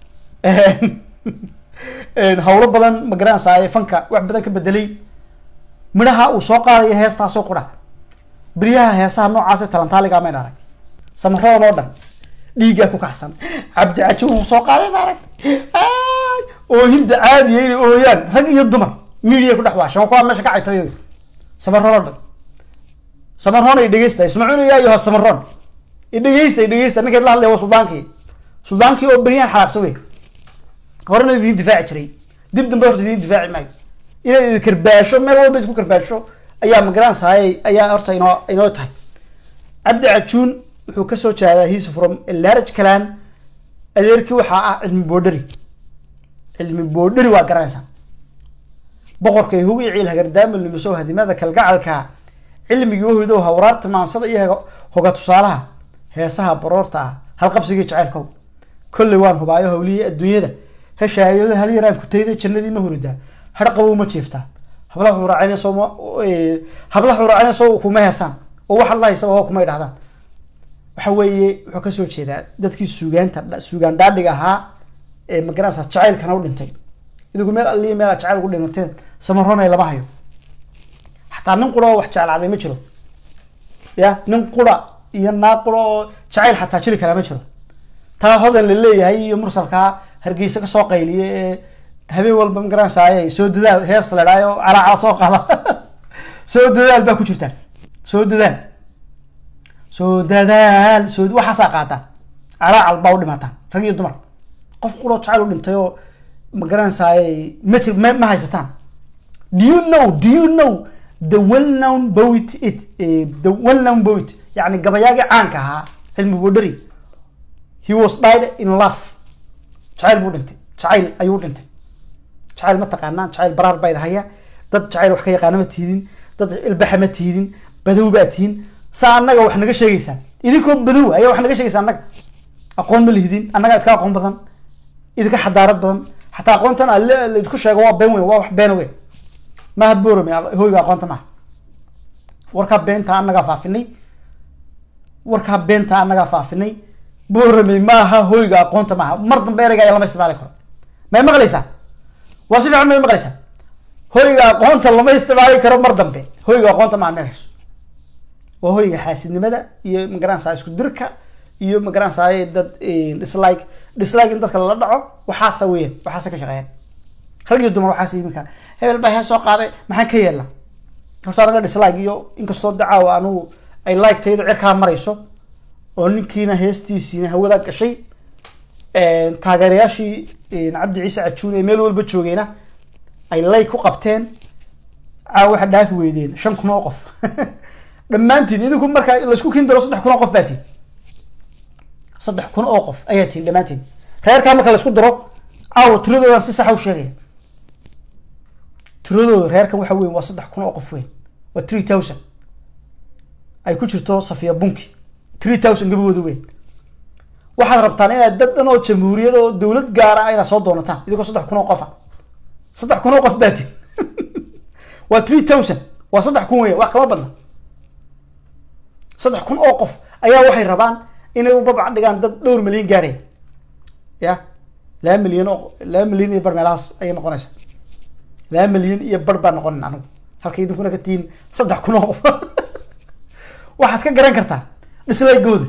hawlo badan magaranaysaay fanka wax badan ka bedelay midhaha uu soo qaadayo heestaasoo qura beryaha heesaha noocaas talantaaliga mayn arag samaroon oo dhan dhiiggaa ku kaxsan cabdi cajuun uu soo qaaday maaragtay oohinda caadiya inay ooyaan rag iyo dumar media ku dhex waashan kuwaa meesha ka caytayo samaroon oo dhan samaroon ay dhegeysta ismacuuliya iyo samaroon dhegeysta ninkeed la hadlaya waa suldaankii oo beryahan xalaaqsan wey horena idin difaaci jiray dib dambe horta idin difaaci maayo inay idin karbaasho meel walba isku karbaasho ayaa magaranaysaay ayaa horta inoo tahay cabdi cajuun wuxuu kasoo jeedaa he's from a large clan adeerkii waxaa ah cilmi boodhari waa garanaysaa boqorkay hugi ciil hagardaama lumiso hadimada kalgacalka cilmigii uhido hawraarta maansada iyo hoga tusaalaha heesaha baroorta ah halqabsigii jaceylkow kolley waan hubaayo hawlihii adduunyada heshaayooda hal yaraan kutayda jannadii ma huridaa har qabow ma jiiftaa hablaha huraacinaysoo kuma heesaan oo wax alla haysaba oo kuma idhahdaan waxa weeye wuxuu kasoo jeedaa dadkii suugaan dhaadhiga ahaa ee magaranaysa jacaylkana u dhintay idigu meel alliya meel jacayl ugu dhimateen samaroonay lama hayo حتى ننقله وحجة على عظيم مجرو يا ننقله ينقله جعل حتى شري كلام مجرو ترى هذا اللي هي مرسل كا هرجيسك سوق اللي هبي والبمجران ساي سود ذا هيصل رايو على سوق هذا سود ذا الباكو شرتان سود وحساقاتا على الباود ماتا رجيو دمر قف قلو جعلوا دنتيو مجران ساي ما هيستان do you know the well-known poet the well-known poet يعني قبياقي عنك ها علم بودري he was died in love جعل بودنتي جعل أيودنتي جعل ما تقعنان جعل برار بايد هيا ضد جعل وحكي قانمة تهيدين ضد البحمة تهيدين بدو باتين سأنك وحنا قش يجيسان إذا كنت بدو أيه وحنا قش يجيسان أنك أقوم بالهيدين أنا قاعد كأقوم بدن إذا كحدارات بدن حتى أقوم أنا اللي تكش جواب بينوي واحد بينوي ما هبورم هو يقول أنت معه وركب بين تاعنا قفافني وركب بين تاعنا قفافني بورمي ما هو يقول أنت معه مرض بيرجع يلا ما يستمع لكم ما مغلسة وصف عمي مغلسة هو يقول أنت الله ما يستمع لكم مرض بين هو يقول أنت مع مهرس وهو يحاسد ماذا يمكن سايس كدركة يمكن سايس ديسلايك أنت كلا دعوة وحاسوين وحاسك شغال خلي يدمر وحاسي مكان هبل بها سوق هذا ما حن كيلا horta dislike iyo inkastoo dacaawa anu ay like taydo cirka marayso oo ninkiina heestiisina hawada gashay taageerayaashii Cabdi Ciise Cajuun meel walba joogayna ay like ku qabteen waxa dhaaf weydeen 5,000 qof dhamaantiin idinku marka la isku kiin daro 3,000 qof baatiin 3,000 qof ayaatiin dhamaantiin reerka marka la isku daro tiradooda si sax ah u sheegay ترودو ريركم waxa weyn waa 3,000 qof weyn waa 3,000 ay ku jirto Safiya Bunki 3,000 gabadhoodu weyn waxaad rabtaan inaad dad dhan oo jamhuuriyad oo dawlad gaar ah ay soo doonataan idinku 3,000 qof 3,000 qof baati waa 3,000 waa 3,000 weyn wax kama badna 3,000 qof ayaa waxay rabaan inay u babac dhigaan dad 2 milyan gaaray ya 2 milyan iyo barmeelaas ay noqonaysaa 2 milyan iyo barba noqon anagu halka idinku ka tiin 3,000 qof waxaad ka garan kartaa dislaygooda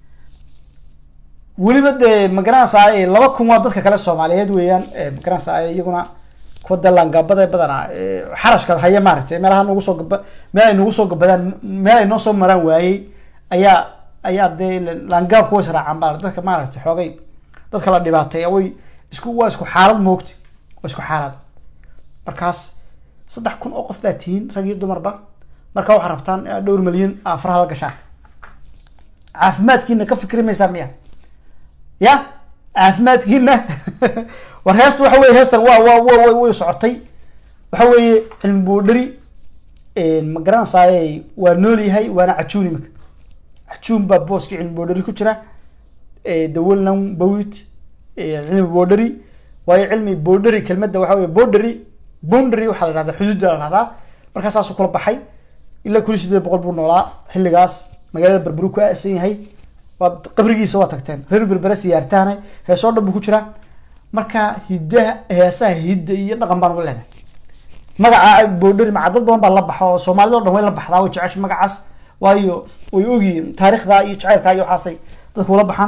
waliba de magaranaysaa 2,000 waa dadka kale Soomaaliyeed weeyaan magaranaysaa iyaguna ku dalangabada badana xarashka haya maartay meelaha nagu soo gaba meel ay nagu soo gabadaan meel ay noo soo maraan waayay ayaa de langab ku israacan baa dadka maartay xoogay dadka la dhibaatay way isku xaalad moogtay isku xaalad markaas 3,000 qof baatiin rag iyo dumarba marka waxa rabtaan 2 milyan afraha la gashaan caafimaadkiina ka fikrimaysaa miya ya caafimaadkiina war heestu waxa weey heestan waa socotay waxa weey cilmi boodari ma garanaysaa waa nool yahay waana cajuun imika cajuun baa booski cilmi boodari ku jira dawalnan bawit cilmi boodari waa cilmi boodari kelmadda waxa weey boodari boundary waxa la raada xuduudda la raada markaas asu kula baxay ila kulli 800 buu noolaa xilligaas magaalada Berbera ku aasan yahay wad qabrigiisa waa tagteen reer Berbera siyaartaan heesoo dhan ku jira marka heesaha hidda iyo dhaqan baan u leenahay magaca boodari macdad badan baa la baxo Soomaalidu dhan way la baxdaa oo jecel magacaas waayo way ogiin taariikhda iyo jacaylka iyo xaasay dadku la baxan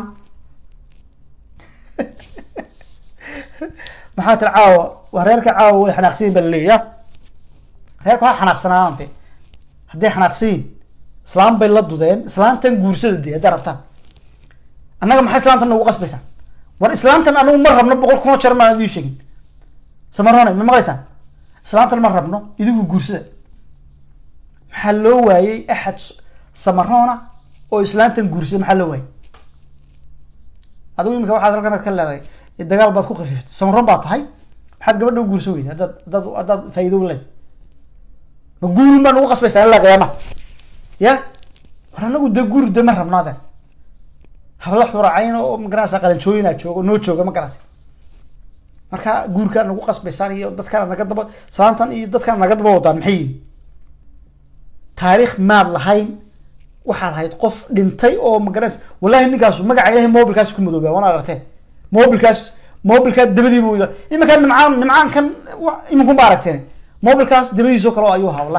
maxaa tircaawa wareerka caawa way xanaaqsiin bal leeyahay reerka waxa xanaaqsanaante haddii xanaaqsiin islaam bay la dudeen islaantan guursada haddii rabtaan annaga maxay islaantan ugu qasbaysaa war islaantan anu ma rabno 100 jeer ma adii sheegin samarona ma maqlaysan islaantan ma rabno idigu guursada maxaa loo waayay ahad samarona oo islaantan guursada maxaa loo waayay adigu imika waxaad halkan ka leedahay dagaal baad ku qafiiftay samaron baad tahay maxaad gabadha u guurso weeyay dad faa'iido leh ma guurin baan ugu qasbaysaa ilaa qiyaamaha ya waranagu de guur de ma rabnaada habla xuracayn oo magaranaysa qalanjooyina joogo noo jooga ma garatay marka guurka nagu qasbaysan iyo dadka naga daba saantan iyo dadka naga daba wadaan maxay taariikh maad lahayn waxaad hayd qof dhintay oo magaranaysa wallahi ninkaas magaca Ilaahay mobilkaas ku madoobay wana aragtay mobilka dabadii buu imika nimcaan kan iminku baaragteen mobilkaas dabadiiso kale ayuu hawla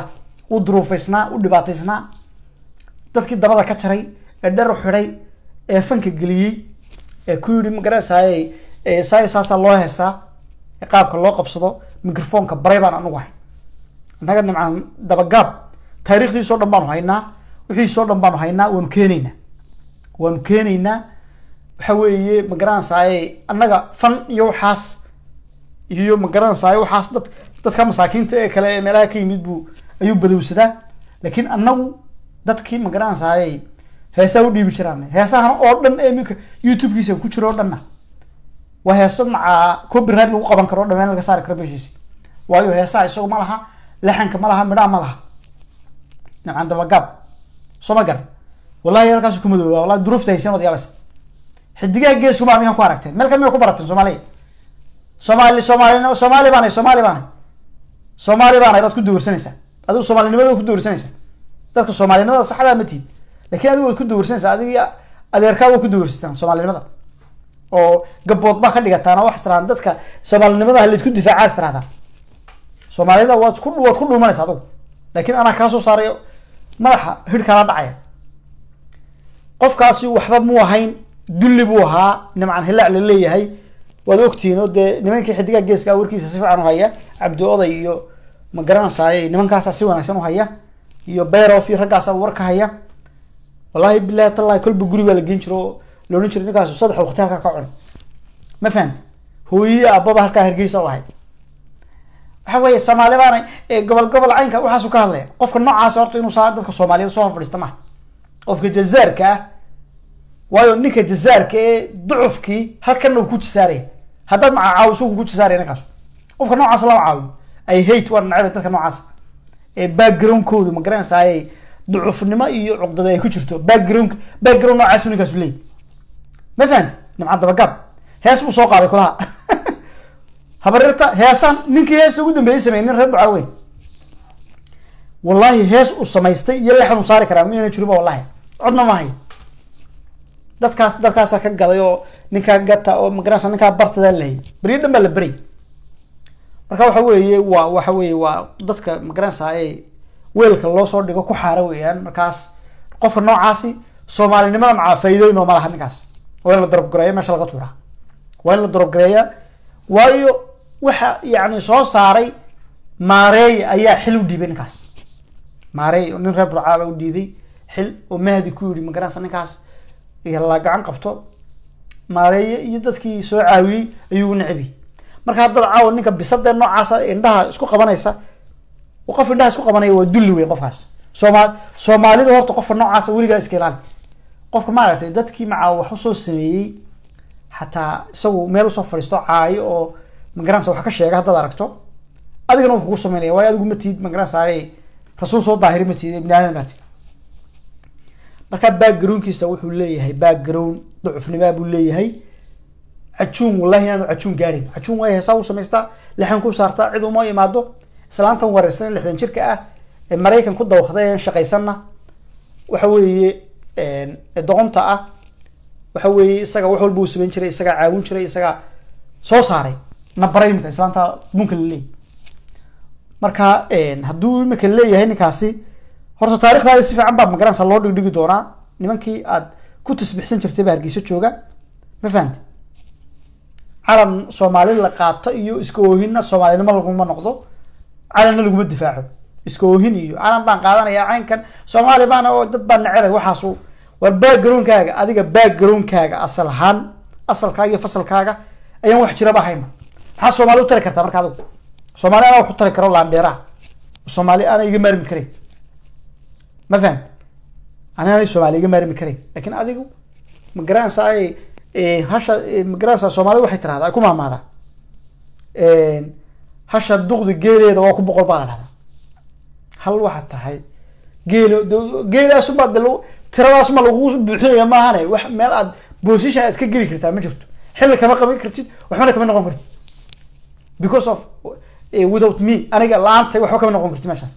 u duruufaysnaa u dhibaataysnaa dadkii dabada ka jaray ee dhar u xidhay ee fanka geliyey ee ku yidhi magaranaysaaye saasaa loo heesaa ee qaabka loo qabsado microfonka baray baan anugu hay annaga nimcaan dabagaab taariikhdiisoo dhan baanu haynaa wixiisoo dhan baanu haynaa waanu keenaynaa waxa weeye magaranaysaay annaga fan iyo waxaas iyo magaranaysaay waxaas dadka masaakiinta ee kale ee meelaha ka yimid ayuu badowsadaa laakiin annagu dadkii magaranaysaay heesaa u dhiibi jiraan heesahan oo dhan ee iminka youtube-kiisa ku jiro oo dhanna waa heeso macaa copyright lagu qaban karo dhameen laga saari karo meeshiisi waayo heesaha isagu ma laha laxanka ma laha midhaha ma laha nimcaan dabagaab soo ma garan wallahi halkaas ku madooba wallahi duruufta haysan wad yaabaysa xidigaha geesku baa ninkan ku aragteen meel kamid ku barateen Soomaali baanay baad ku dowrsanaysaa adigu Soomaalinimada ku dowrsanaysaa dadka Soomaalinimada saxda ma tiid laakiin adigu ku dowrsanaysaa adiga adeerkaaga ku dowrsataan Soomaalinimada oo gabood ba ka dhigataan wax saraan dadka Soomaalinimada hal isku difaaca sarada Soomaalida waad ku dhuumanaysaa adigu laakiin ana ka soo saaray madaxa hirka la dhacay qofkaasi waxba muu ahayn dulli buu ahaa nimcaan hilaac la leeyahay waad ogtiin oo de nimankii xidiga geeska warkiisa si fiican u haya Cabdi Oday iyo ma garanaysaay nimankaas si wanaagsan u haya iyo Beerof iyo raggaas warka haya wallahi billahi tallahi kulba guriga la geen jiro loonin jiray ninkaas saddex waqti halka ka cun ma fahant hooyiye ababa halka Hargeysa wahay waxa weeye Soomaali baan gobol caynka waxa soo ka hadlay qofka noocaas horta inuu dadka Soomaaliyeed soo fadhiista ma qofka Jazaarka waayo ninka Jazaarka ee ducufkii halkan uu ku jisaaray haddaad ma caawso ku jisaaray ninkaas qofka noocaas la caawiyo ay hate war nacab dadka noocaas ee background koodu ma garanaysaay ducufnimo iyo cuqdada ay ku jirto background noocaas ninkaas leey ma fahant nimcaan dabagaab hees buu soo qaaday kulaha habarta heesan ninkii hees ugu dambeeyay sameeyay reer Bucaaweyn wallahi hees u samaystay iyo leexan u saari karaa inay jiro wallahi codna ma hay dadkaas ka gaday oo ninka gata oo magaranaysa ninka bartada leeyahay bari dhanba la bari marka waxa weeye waa dadka magaranaysa ay weelka loo soo dhigo ku xaara weeyaan markaas qofka noocaasi Soomaalinimada ma faa'iido inoo ma laha ninkaas oo la darab gareeyo meesha laga tuura waa la darab gareeyo waayo waxa yaani soo saaray Maareey ayaa xil u dhiibay ninkaas Maareey oo nin reer Burcaabe u dhiibay xil oo Mahdi ku yiri magaranaysa ninkaas la gacan qabto Maareey iyo dadkii soo caawiyay ayuu nacibi marka hadda caaw ninka bisada noocaas indhaha isku qabanaysa oo qof indhaha isku qabanaya waa dulli weyn qofkaas Soomaalida horta qofka noocaas weliga iska ilaali qofka ma aragtay dadkii macaa wax soo sameeyay hatta isagu meel soo fariisto caayo oo magaranaysa wax ka sheega hadda aragto adigana uu kugu sameeyay way adigu ma tiid magaranaysa ay rasuul soo daahiri ma tiid ibn aadan baati marka backgroundkiisa wuxuu leeyahay background ducufnimo buu leeyahay ajuun wallahi aanu ajuun gaarin ajuun way heesaa u sameystaa lixan ku saartaa cid uma imaado islaantan wareysan 60 jirka ah ee Mareykan ku dawqday shaqaysana waxa weeye doqonta ah waxa weeye isaga wax walba uu sameyn jiray isaga caawin jiray isaga soo saaray nabarayimka islaanta bunka leeyahay marka haduu imika leeyahay ninkaasi horta taariikhda si fiican baa magaranaysa loo dhigdhigi doonaa nimankii aad ku tasbiixsan jirtay Hargeysa jooga ma fahanti calan Soomaali la qaato iyo iska oohinna Soomaalinimo laguma noqdo calanna laguma difaaco iska oohin iyo calan baan qaadanaya caynkan Soomaali baan oo dad baan nacay waxaas war backgroundkaaga adiga backgroundkaaga asalkaaga iyo fasalkaaga ayaan wax jira bahayma waxa Soomaali u tari kartaa marka adigu Soomaali ana wax u tari karo laandheera Soomaali ana iga marmi karay ما فهم أنا Soomaali iga marmi karay laakiin adigu ma garanaysaa hasha ma garanaysaa Soomaali waxay tiraahdaa ku maamaada hasha duqdi geeleeda waa ku boqol baa la dhahdaa hal waxa tahay geelaas ma dalo tiradaas ma lagu buuxinayo ma ahane wax meel aad position aad ka geli kartaa ma jirto xilli kama qaban kartid waxba kama noqon kartid because of without me aniga laantay waxba kama noqon kartid meeshaas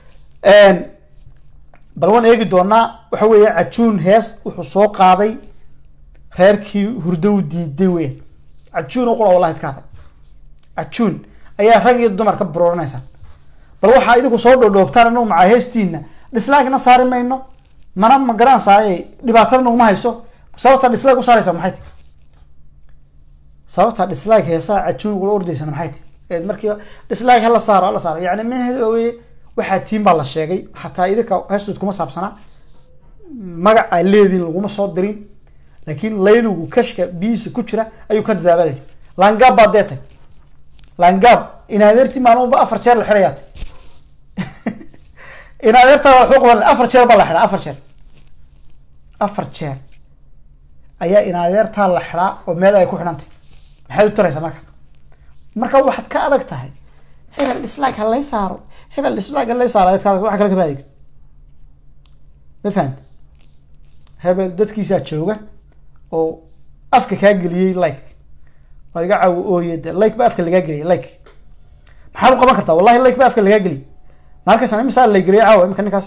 bal waan eegi doonaa waxa weeye ajuun hees wuxuu soo qaaday reerkii hurdow diiday weey ajuun oo qolo wallahi iska ajuun ayaa rag iyo dumar ka burooranaysa bal waxaa idinku soo dhoodhoobtaan anagu macaa heestiina dislike-na saari mayno mana ma garanaysaay dhibaatana naguma hayso sababta dislike u saaraysa maxay tahay sababta dislike heesaa cajuun ula ordaysana maxay tahay markiiba dislike hala saaro yani minheed owe waxaa tiin baa la sheegay xataa idinka heestood kuma saabsana magaca leediin laguma soo dirin laakiin layligu kashka biisa ku jira ayuu ka dadaabalay langaab baa deetay langaab inaadeerti maalinba 4 jeer la xirayaat inaadeerta waa xuquuq 4 jeer baa la xiraa 4 jeer ayaa inaadeerta la xiraa oo meel ay ku xidhantay maxay u taraysaa marka waxaad ka adag tahay hebel dislike ha lay saaro hebel dislike ha lay saaro waxa kale ka baadig ma fahant hebel dadkiisa jooga oo afka ka galiyay like wadiga caaw ooyada like ba afka laga galiyay like maxaad u qaban kartaa wallahi like ba afka laga galiyay markaas aan misaal la galiyay caaw imka ninkaas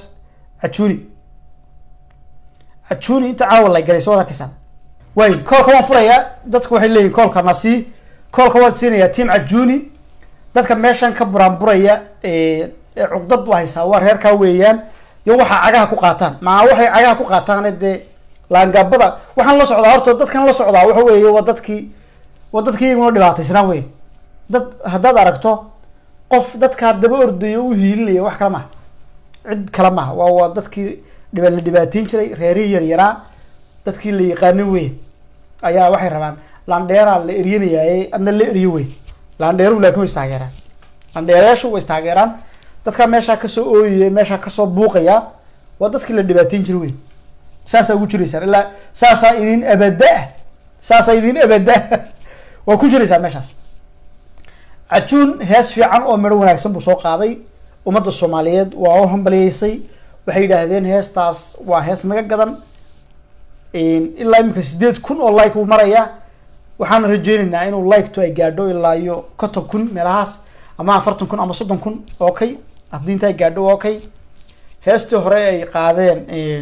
cajuuni inta caaw la galiyay soo dadkiisa way koolka waan furaya dadku waxay leeyihiin koolka nasi koolka waad siinaya team cajuuni dadka meeshan ka buraanburaya cuqdad waa haysaa waa reerka weeyaan iyo waxa cagaha ku qaataan ma waxay cagaha ku qaataan laangabada waxaan la socdaa horta dadkan la socdaa waxa weeye waa dadkii inuu dhibaataysana weey dad haddaad aragto qof dadka daba ordayo u hiilinaya wax kala ma cid kala ma waa dadkii dhibaatiin jiray reerii yaraa dadkii la yaqaanay weey ayaa waxay rabaan landheera la eriyanayaay adna la eriyo weey landheeru laakiin way istaageeraan landheerayaashu way istaageeraan dadka meesha ka soo ooyay meesha ka soo buuqaya waa dadkii la dhibaatiin jiray weey saasa ugu jiraysaa ilaa saasa idin abada waa ku jiraysaa meeshaas cajuun hees fiican oo midho wanaagsan buu soo qaaday ummadda Soomaaliyeed waa u hambaliyeysay waxay yidhaahdeen heestaas waa hees naga gadan ilaa imika 8,000 oo like uu maraya waxaan rajeynaynaa inuu like to ay gaadho ilaa iyo 50,000 meelahaas ama 40,000 ama 30,000 okay haddii inta ay gaadho okay heestii hore ay qaadeen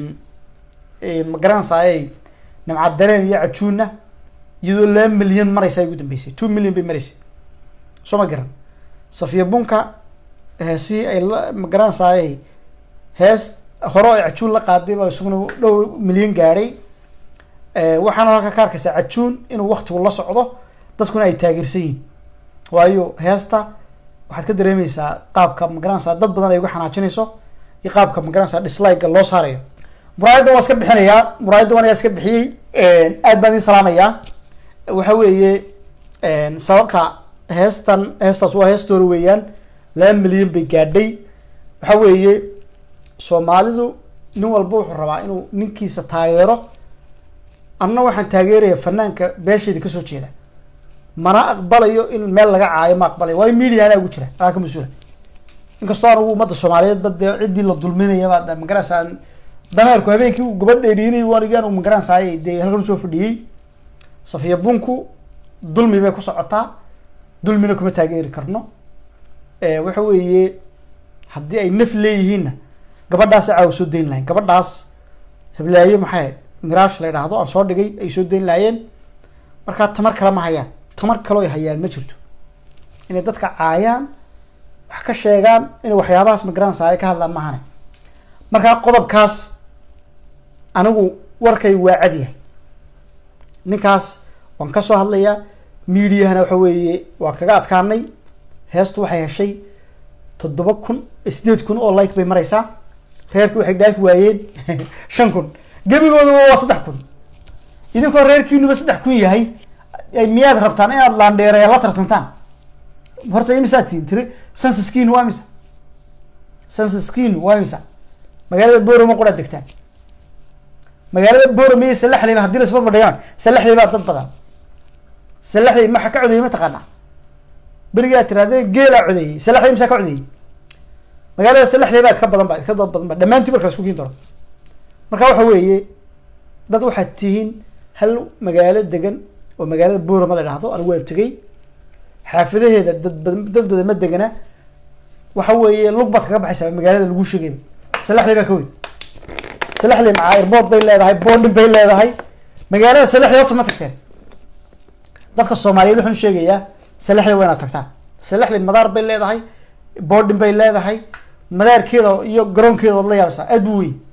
ma garanaysaay nimcad dareen iyo cajuuna iyadoo 2 milyan maraysa ugu dambeysay 2 milyan bay maraysay soo ma garan safiya bunka heesi ay ma garanaysaay hees hore ay cajuun la qaaday baa isaguna 2 milyan gaaray waxaan halka ka arkaysaa cajuun inuu waqtigu la socdo dadkuna ay taageersan yihiin waayo heesta waxaad ka dareemaysaa qaabka ma garanaysaa dad badan ay uga xanaajinayso iyo qaabka ma garanaysaa dislike loo saarayo muraayada waa iska bixinayaa muraayada waan iska bixiyay aad baan idin salaamayaa waxa weeye sababta heestaas waa heestoor weeyaan 2 milyan bay gaadhay waxa weeye Soomaalidu nin walba wuxuu rabaa inuu ninkiisa taageero anna waxaan taageerayaa fanaanka beesheeda ka soo jeeda mana aqbalayo in meel laga caayo ma aqbalayo waa media ana ugu jira ka masuula inkastoo aan ummadda Soomaaliyeed bad cidii la dulminaya baad ma garanaysaa dameerku habeenkii uu gabadh dheeriinay warigaan uu ma garanaysaa de halkan soo fadhiyay safiya bunku dulmi bay ku socotaa dulmina kuma taageeri karno waxa weeye haddii ay naf leeyihiin gabadhaas caaw soo deyn lahayn gabadhaas hablaayo maxay miraash la yiraahdo aan soo dhigay ay soo deyn laayeen marka tamar kale ma hayaan tamar kale oo hayaan ma jirto inay dadka caayaan wax ka sheegaan inay waxyaabahaas ma garanaysaa ay ka hadlaan maahan marka qodobkaas anigu warkay waa cad yahay ninkaas waan ka soo hadlayaa media-hana waxa weeye waa kaga adkaanay heestu waxay heshay 7,000 8,000 oo like bay maraysaa reerkii waxay dhaaf waayeen 5,000 gabigooda waa 3,000 idinkoo reerkiinuba 3,000 yahay ay miyaad rabtaan inaad laandheereeya la tartantaan horta imisatiin tiri census-kiinu waa imisa census-kiinu waa imisa magaalada Boorama qura degtaan magaalada Boorama iyo Salaxley hadii la isba badhayaan Salaxley baa dad badan Salaxley ma ka codeeyay ma taqaana bariga tiraadeen geela codeeyay Salaxley ma ka codeeyay magaalada Salaxley baa ka badan ba dhamaantii marka isku kiin daro marka waxa weeye dad waxa tihiin hal magaalo degan oo magaalada Boorama la dhahdo anigu waan tagay xaafidaheeda dad badan ma degana waxa weeye lugbad kaga baxaysa magaalada lagu sheegay Salaxley baa ka weyn Salaxley ma airport bay leedahay bonding bay leedahay magaalada Salaxley horta ma tagteen dadka Soomaaliyeed waxaan sheegayaa Salaxley waa inaad tagtaan Salaxley madaar bay leedahay boarding bay leedahay, madaarkeeda iyo garoonkeeda wad la yaabaysaa, aad buu weyn.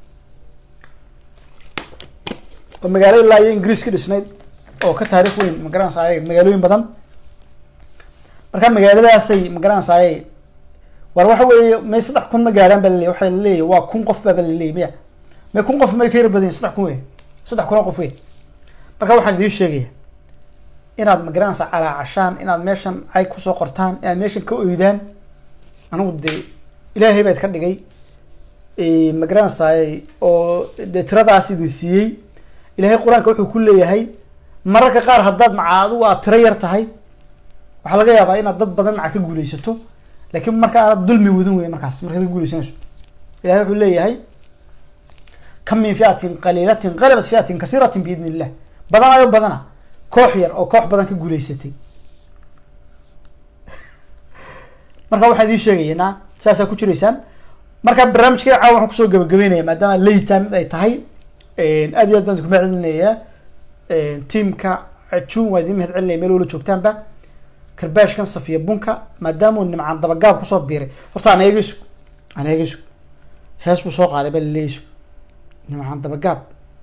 oo magaalo ilaa iyo Ingiriis ka dhisnayd oo ka taariikh weyn, ma garanaysaa magaalooyin badan. marka magaaladaasay ma garanaysaa war waxa weeye may 3,000 ma gaaraan baa leeyahay, waxa leeyahay waa 1,000 qof baa leeyahay, may 1,000 qof may ka yar badin 3,000 weyn, 3,000 qof weyn. marka waxaan idin sheegaya inaad ma garanaysaa calaacashaan, inaad meeshan ay ku soo qortaan, inaad meeshan ka oydaan. anigu de ilaahay baad ka dhigay ma garanaysaa oo de tiradaas idin siiyey. ilaahay quraanka wuxuu ku leeyahay mararka qaar haddaad macaadu aad tiro yar tahay waxaa laga yaabaa inaad dad badan maca ka guuleysato, laakiin marka aad dulmi wadan wey markaas markaad ka guuleysanayso. ilaahay wuxuu leeyahay kam min fi'atin qaliilatin ghalabat fi'atin kasiiratin biidni illah. badanayo badana koox yar oo koox badan ka guuleysatay. marka waxaan idiin sheegaynaa saasaa ku jiraysaan. marka barnaamijka caawa waxaan kusoo gabagabeynaya maadaama late time ay tahay. aad iyo aad baan isku mahadcelinayaa teamka Cajuun, waa idin mahadcelinaya meel wala joogtaanba. karbaashkan Safiya Bunka maadaama uu nimcaan dabagaab kusoo biiray, horta aan eegayso hees buu soo qaaday bal leeyso nimcaan dabagaab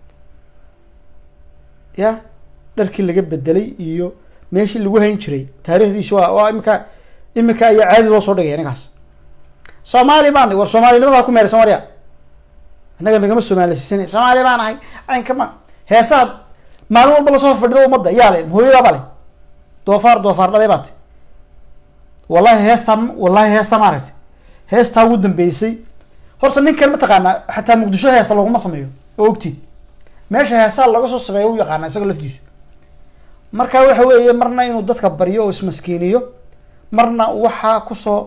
ya dharkii laga bedelay iyo meeshii lagu hayn jiray taariikhdiisa waa imika ayaa caadi loo soo dhigay. ninkaas Soomaali baan war Soomaalinimada ku meeray Soomaaliya, annaga nagama Soomaalisiinay, Soomaali baan ahay aan kama heesaad maalin walba la soo fadhido ummadda yaale hooyada bale doofaar dhalay baad. wallahi heesta maaragtay heesta ugu dambeysay horta ninkan ma taqaanaa xataa Muqdisho heesta laguma sameeyo oo ogtiin meesha heesta laga soo sameeyo u yaqaana isaga laftiisu. marka waxa weeye marna inuu dadka baryo oo ismaskiiniyo, marna waxaa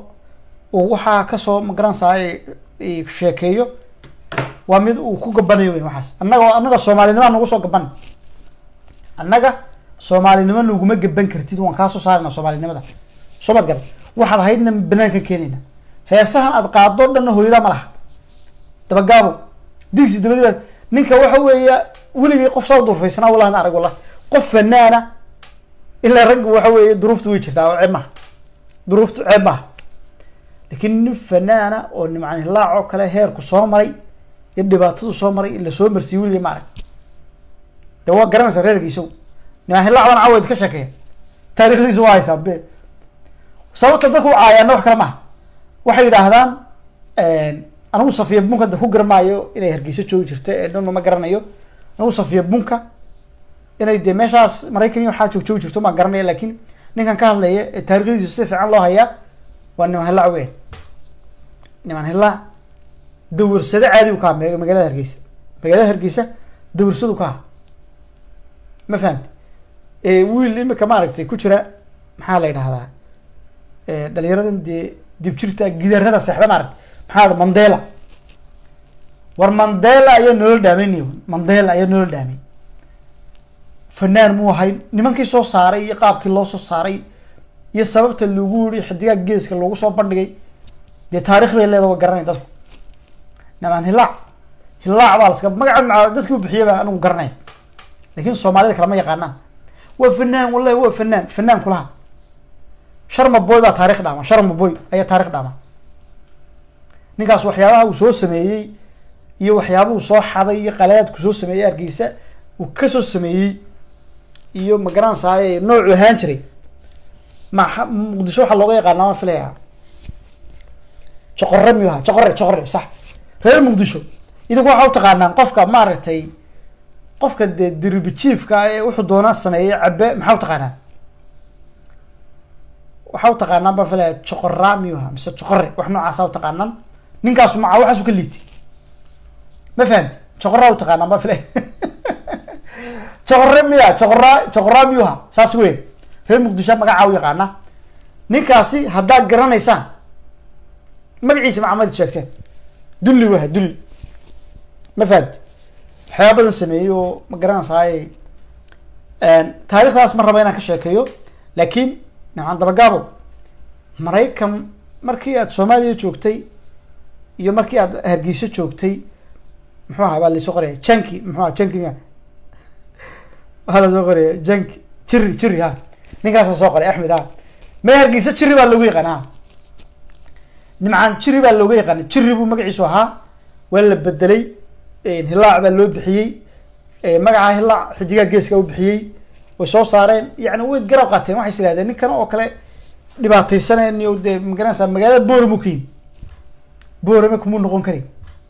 kasoo ma garanaysaa sheekeeyo, waa mid uu ku gabanayo weyn waxaas. annaga Soomaalinimo nagu soo gaban, annaga Soomaalinimo naguma gaban kartid, waan kaa soo saarnaa Soomaalinimada. soomad gal waxaad ahaydna banaanka keenayna. heesahan aad qaado dhan hooyada ma laha dabagaabo digsi dabadiiba. ninka waxa weeye weligii qof soo durfaysana walaana arag wallahi qof fanaana ilaa rag waxa weeye duruuftu way jirtaa oo ceeb ma laakiin nin fanaana oo nimcaan hilaaco kale heerku soo maray iyo dhibaatadu soo maray in la soo marsiyo weligii ma arag. de waa garanaysaa reerkiisa nimcaan hilaacan caawid ka sheekeeya taariikhdiisa waa haysaa be sababta dadku caayaana wax kale maaha. waxay yidhaahdaan anigu Safiya Bunka ku garmaayo inay Hargeysa joogi jirtay dhanna ma garanayo. anigu Safiya Bunka inay de meeshaas Mareykan iyo waxaa joogi jirto ma garanayo, laakiin ninkan ka hadlaya taariikhdiisa si fiican loo hayaa waa nimcaan hilaac weyn. nimcaan hilaac dawarsado caadi u ka magaalada Hargeysa dawarsadu ka ma fahamti. wiil imika maaragtay ku jira maxaa la yidhahdaa dhalinyaradan dee dib jirta gidaarada seexda maaragtay maxaa Mandela. war Mandela ayaa nolol dhaamay fanaan muu ahayn. nimankii soo saaray iyo qaabkii loo soo saaray iyo sababta lagu yiri xidiga geeska loogu soo bandhigay dee taariikh bay leedahay garanay dadku. nimcaan hilaac baa laska magaca dadkii u bixiyay baa anigu garanay, laakiin Soomaalida kale ma yaqaanaan. waa fanaan wallahi waa fanaan kulaha. Sharma Boy baa taariikh dhaama, Sharma Boy ayaa taariikh dhaama. ninkaas waxyaabaha uu soo sameeyay iyo waxyaabaha uu soo xaday iyo qalaad ku soo sameeyay Hargeysa uu ka soo sameeyay iyo ma garanaysaa nooc ahaan jiray Muqdisho waxa looga yaqaanaa ma filayaa joqorre sax. reer Muqdisho idinku waxa u taqaanaan qofka maaragtay qofka dirbi chiefka ee wuxuu doonaa sameeyay cabe maxaa u taqaanaan? waxa u taqaanaan ba filayaa joqorraamiyo mise joqorre wax noocaas u taqaanaan. ninkaas ma waxa uu ka liitay ma fahamti. joqorra u taqaanaan ba filayaa joqorraamiyo saas weyn reer Muqdisho magaca u yaqaana. ninkaasi haddaad garanaysaan magaciisa Maxamed sheegteen dulli ma fahamti. waxyaaba badan sameeyay oo ma garanaysaa taariikhdaas ma raba inaan ka sheekeeyo, laakiin nimcaan dabagaabo Mareykan markii aad Soomaaliya joogtay iyo markii aad Hargeysa joogtay muxuu ahaa baa la soo qoraya janki waxaa la soo qoraya janki jiri ninkaas soo qoray Axmed ma Hargeysa jiri baa lagu yaqaanaa. nimcaan jiri baa looga yaqaanay jiri buu magaciisu ahaa waa la bedelay hilaac baa loo bixiyey magaca hilaac xidigaa geeska u bixiyey way soo saareen yani way garab qaateen waxay is yidhahdeen ninkan oo kale dhibaataysaneen iyo dee magaranaysaa magaalada boorama ku yimi boorame kumuu noqon karin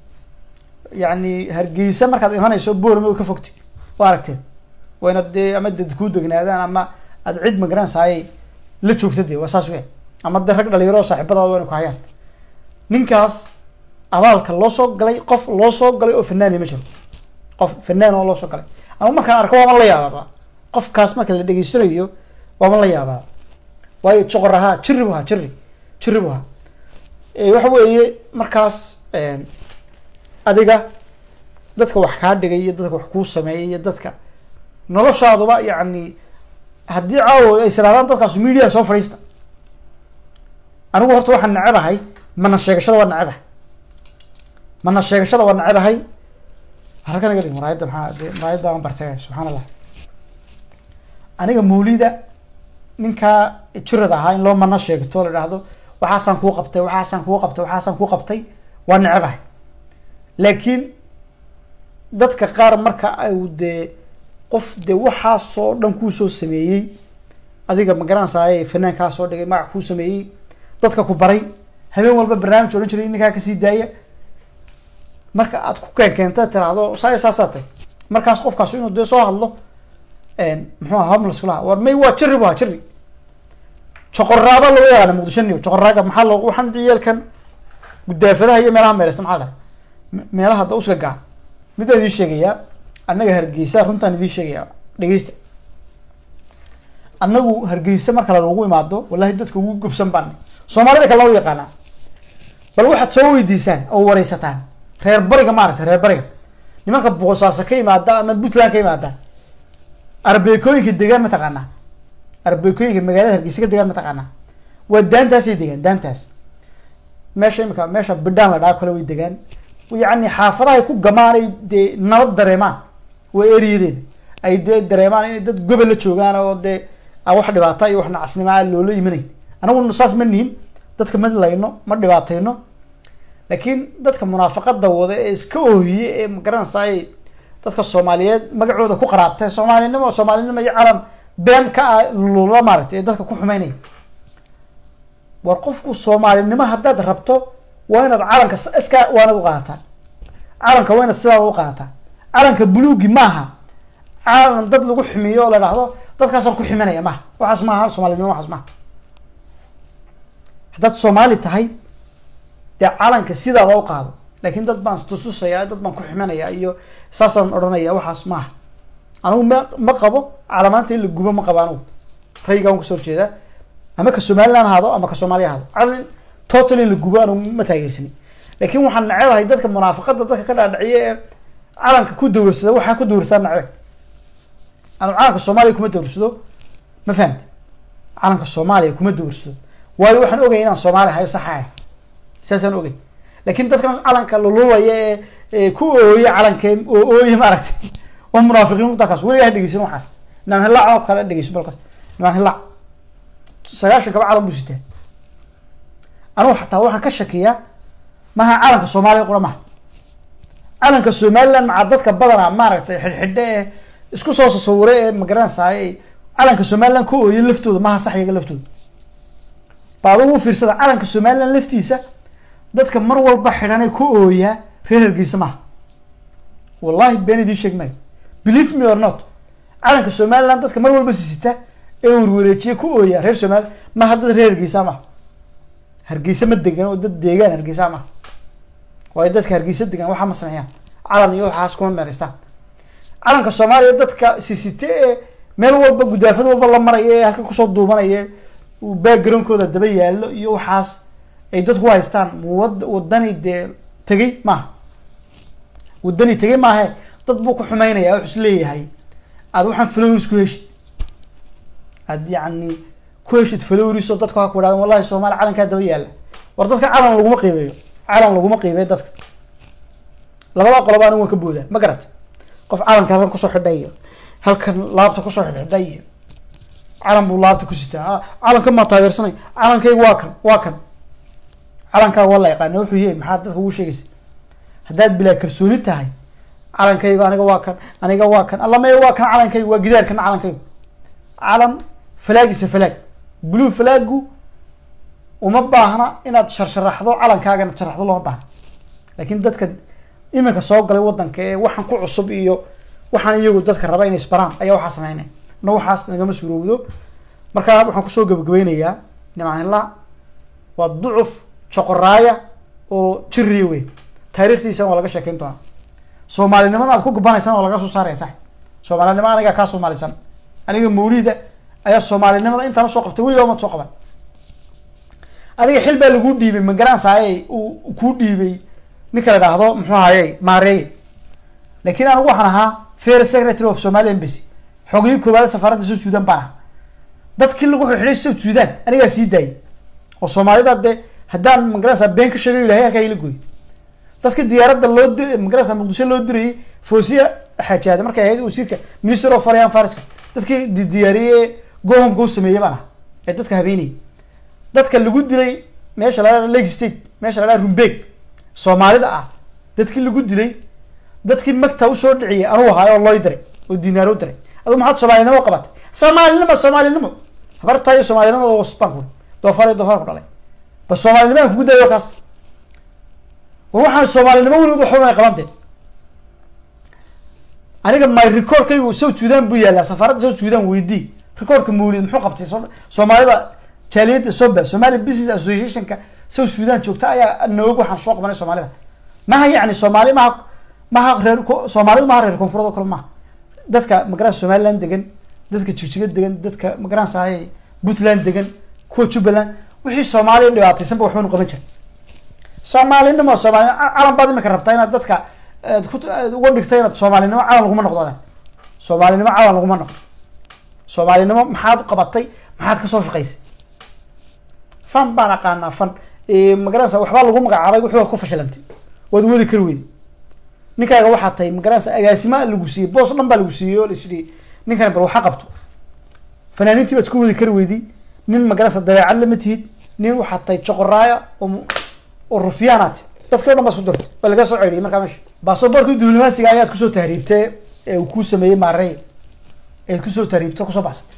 yani hargeysa markaad imanayso boorame way ka fogtay waa aragteen wayna dee ama dad kuu degnaadaan ama aad cid magaranaysaay la joogta dee waa saas weya ama de rag dhalinyaro oo saaxiibadaada wayna ku hayaan ninkaas abaalka loo soo galay qof loo soo galay oo fanaani ma jiro qof fanaan oo loo soo galay ama markaan arko waaban la yaababa qofkaas marka la dhegeysanayo waaban la yaabaa waayo joqor ahaa jiri bu ahaa jiri bu ahaa waxa weeye markaas adiga dadka wax kaa dhigay iyo dadka wax kuu sameeyay iyo dadka noloshaaduba yani haddii caawo ay siraadaan dadkaas media soo fadhiista anigu horta waxaan nacebahay mana sheegashada waa nacebahay mana sheegashada waa nacebahay halkan naga dhig maraayadda maxaa de maraayad baan bartay subxaan allah aniga mawlida ninkaa jirada ahaa in loo mana sheegto la idhaahdo waxaasaan kuu qabtay waxaasaan kuu qabtay waxaasaan kuu qabtay waa nacebahay laakiin dadka qaar marka ay dee qof dee waxaasoo dhan kuusoo sameeyey adiga ma garanaysaay fanaankaa soo dhigay magac kuu sameeyey dadka ku baray habeen walba barnaamij odhan jiray ninkaa kasii daaya marka aad ku keenta tiraahdo saa saasaa tay markaas qofkaas inuu dee soo hadlo muxuu aha homlaskulaha war may waa jiri bu ahaa jiri joqoraaba lagu yaqaana muqdisho niyo joqoraaga maxaa loo waxaan yeelkan gudaafadaha iyo meelaha meeleysta maxaa dhahay meelaha da uska gaa midaan idiin sheegayaa annaga hargeysa runtaan idiin sheegayaa dhegeysta annagu hargeysa marka loogu imaado wallahi dadka ugu gubsan baan soomaalida kale loo yaqaanaa bal waxaad soo weydiisaan oo wareysataan reer bariga maaragtay reer bariga nimanka boosaaso ka imaada ama puntland ka imaada arbeekooyinka degaan mataqaanaa arbeekooyinka magaalada hargeysa ka degaan mataqaanaa waa daantaasay degaan daantaas meesha imika meesha bidhaan la dhaao kale way degaan yani xaafadahay ku gamaanay dee nabad dareemaan waa eriyadeeda ay dee dareemaan inay dad gobol la joogaan oo dee wax dhibaata iyo wax nacasnimo a loola imanay anagu saas ma nihin dadka ma layno ma dhibaatayno laakiin dadka munaafaqada wada ee iska oohiye ee magaranaysaay dadka soomaaliyeed magacooda ku qaraabtay soomaalinimo iyo calan been ka ah lula maaragtay ee dadka ku xumeynaya war qofku soomaalinimo haddaad rabto waa inaad calanka iska waanaad u qaadataa calanka waa inaad sidaada u qaadataa calanka buluugi maaha calan dad lagu xumeeyo oo la dhahdo dadkaasaan ku ximanaya maha waxaas maaha soomaalinimo waxaas maaha haddaad soomaali tahay dee calanka sidaada u qaado laakiin dad baan istustusaya dad baan ku ximanaya iyo saasaan odhanaya waxaas maaha anigu ma qabo calamaanta in la gubo ma qabo anigu raygaan kasoo horjeedaa ama ka somaliland ahaado ama ka soomaaliya ahaado calan total in la gubo anigu ma taageersani laakiin waxaan nacebahay dadka munaafaqada dadka ka dhaadhiciya ee calanka ku dawarsada waxaa ku dawarsaa nace anu calanka soomaaliya kuma dawarsado ma fahamti calanka soomaaliya kuma dawarsado waayo waxaan ogay inaan soomaali hayo saxaaya saasaan ogay laakiin dadkan calanka lululaya ee ku ooye calankeen oo ooye maaragtay oo munaafiqiin dadkaas weligaa ha dhegeysan waxaas nimaan hilaac oo kale dhegeyso balkaas nimaan hilaac 90 kaba calan buu sitaa anigu xataa waxaan ka shakiyaa maha calanka soomaaliya qura maha calanka somaliland maca dadka badanaa maaragtay xidhxidhe ee isku soo sawire ee magaranaysaay calanka somaliland ku ooye laftooda maha saxyiga laftooda ba adigu fiirsada calanka somaliland laftiisa dadka mar walba xidhanay ku ooyaa reer hargeysa maha wallahi been idiin sheeg maayo believe me or not calanka somaliland dadka mar walba sisita ee warwareejiya ku ooyaa reer somaliland maha dad reer hargeysa maha hargeysa ma degan oo dad deegaan hargeysa maha waayo dadka hargeysa degan waxaa ma sameeyaan calan iyo waxaas kuma meeraystaan calanka soomaaliya dadka sisite ee meel walba gudaafad walba la maraya ee halka kusoo duubanaya uu backgroundkooda daba yaallo iyo waxaas ay dadku haystaan wadani dee tegay maaha wadani tegay maahe dad buu ku xumeynaya wuxuu is leeyahay aad waxaan flowris ku heshid aad yacni ku heshid flowris oo dadka waxaa ku idhahdan wallahi soomaali calankaa daba yaalla war dadka calan laguma qiimeeyo calan laguma qiimeeyo dadka labada qoloba anigu waan ka boodaa ma garat qof calanka halkan kusoo xidhay iyo halkan laabta kusoo xidhay iyo calan buu laabta ku sitaa calanka maa taageersanay calankayga waa kan calankaa waa la yaqaana wuxuu yahay maxaad dadka ugu sheegaysa haddaad bilaa kalsooni tahay calankaygu aniga waa kan allamey waa kan calankaygu waa gidaarkan calankaygu calan falaagisa falaag blue falaagu uma baahna inaad sharsharaxdo calankaagana sharaxdo looma baahna laakiin dadka iminka soo galay wadanka ee waxaan ku cusub iyo waxaan iyagu dadka raba inay isbaraan ayaa waxaa sameynaya no waxaas nagama suurowdo markaa waxaan kusoo gabagabeynayaa nimcanila waa ducuf joqoraaya oo jiriya wey taariikhdiisa waa laga sheekeyn doonaa soomaalinimada aad ku gabanaysan oo laga soo saaraya sax soomaalinimo aniga kaa soomaalisan aniga mawlida ayaa soomaalinimada intaan usoo qabtay weligaa uma soo qaban adiga xil baa lagu dhiibay magaransaayey uu kuu dhiibay ninka la idhaahdo muxuu ahayey maareeye laakiin anigu waxaan ahaa fair secretary of Somali embassy xogii koowaad safaaradda South Sudan baan ahaa dadkii lagu xidhay South Sudan anigaa sii daayay oo Soomaalida de haddaan magaransa been ka sheegay ilaahay halkaa ila gooy dadka diyaaradda loo diray magaransa Muqdisho loo diray Foosiya xajaada markay ahayd wasiirka Minister of Foreign Affairs dadkii diyaariyay go'aanka uu sameeyay baan ahaa ee dadka habeenay dadka lagu dilay meesha la Lake State meesha la Rumbek Soomaalida ah dadkii lagu dilay dadkii magta u soo dhiciyay anuu ahaa oo loo diray oo dinaaro diray adoo maxaad Soomaalinimo qabatay Soomaalinimo habartay Soomaalinimo oo Spain doofar ku dhalay bas Soomaalinimo ku gudayo kaas waxaan Soomaalinimo weli u xumay qabantay aniga my record kaygu South Sudan buu yaala safaaradda South Sudan weydii recordka mawlid muxuu qabtay Soomaalida jaaliyada Somali Business Association-ka South Sudan joogta ayaa noogu waxaan soo qabanay Soomaalida ma yani Soomaali ma reer Soomaalida ma reer koonfurda kale ma dadka magaran Somaliland degan dadka Jigjiga degan dadka magaran sahay Puntland degan kuwa Jubaland wixii Soomaali dhibaataysan ba waxba qaban jiray Soomaalinimo calan baad ma ka rabtaa inaad dadka uga dhigtay inaad Soomaalinimo calan lagu ma noqdo Soomaalinimo calan lagu ma noqdo Soomaalinimo maxaad qabatay maxaad ka soo shaqaysay fan baan aqaana fan magaranaysa waxba lagu magacaabay wuxuu ku fashilantay wad wadi kar weyd ninkaaga waxa tahay magaranaysa agaasima lagu siiyay boos dhan baa lagu siiyay oo la shidii ninkan bal waxa qabto fanaaniintii baad ku wadi kar weydi nin magaranaysa dabeecad lama tihid nin waxa tahay joqoraaya oo rufiyaanat dadka dhan baa isku dirtay bal laga soo ceeliyay markaa meesha baasaboorkii diblomaasiga ayaad ku soo tahriibtay ee uu ku sameeyay Maarey ee ku soo tahriibtay ku soo baxsatay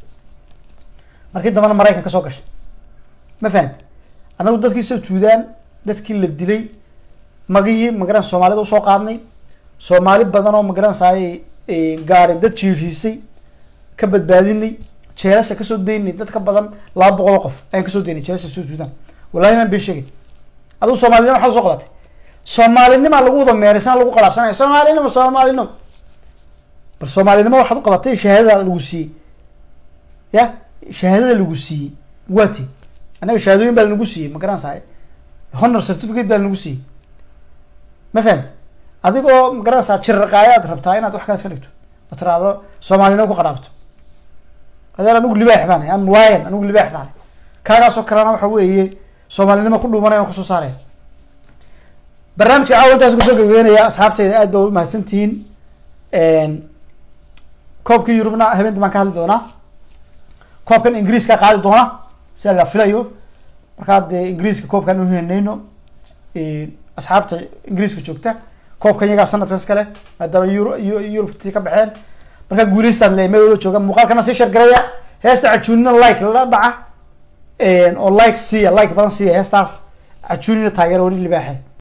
markii dambana Mareykan ka soo gashay ma fahant anagu dadkii South Sudan dadkii la dilay magii magaran Soomaalida u soo qaadnay Soomaali badan oo magaran saay gaarin dad jiifisay ka badbaadinay jeelasha ka soo deynay dad ka badan 200 qof ayaan ka soo deynay jeelasha South Sudan wallahi ma beeshigay aduu Soomaalida waxa soo qabatay Soomaalinimo lagu wada meeraysan lagu qalabsanay Soomaalinimo bal Soomaalinimo waxa uu qabatay shahaadada lagu siiyay ya shahaadada lagu siiyay waati anaga shahaadooyin baa lagu siiyay ma garan saay honor certificate baa lagu siiyay ma fahant adigoo ma garan saa jirqaayad rabtaa inaad wax kaas ka dhigto matraado Soomaalinimo ku qaraabto hadana anigu libaax baan aan waayan anigu libaax baan kaaga soo karana waxa weeye Soomaalinimo ku dhuumanayna ku soo saaray barnaamijka caawintaas ku soo gabeynaya asxaabtayda aad baa u mahadsantiin koobkii Yurubna habeen baan ka hadli doonaa koobkan Ingiriiska qaadi doona sida la filayo marka Ingiriiska koobkan u heynayno asxaabta Ingiriiska joogta koobkan iyaga sanadkaas kale maadaama Yurub ka baxeen marka guuleystaan leeyahay jooga muuqaalkana si share gareeya heesta cajuunina like la dhaca oo like badan siiya heestaas cajuunina taageero wali libaaxay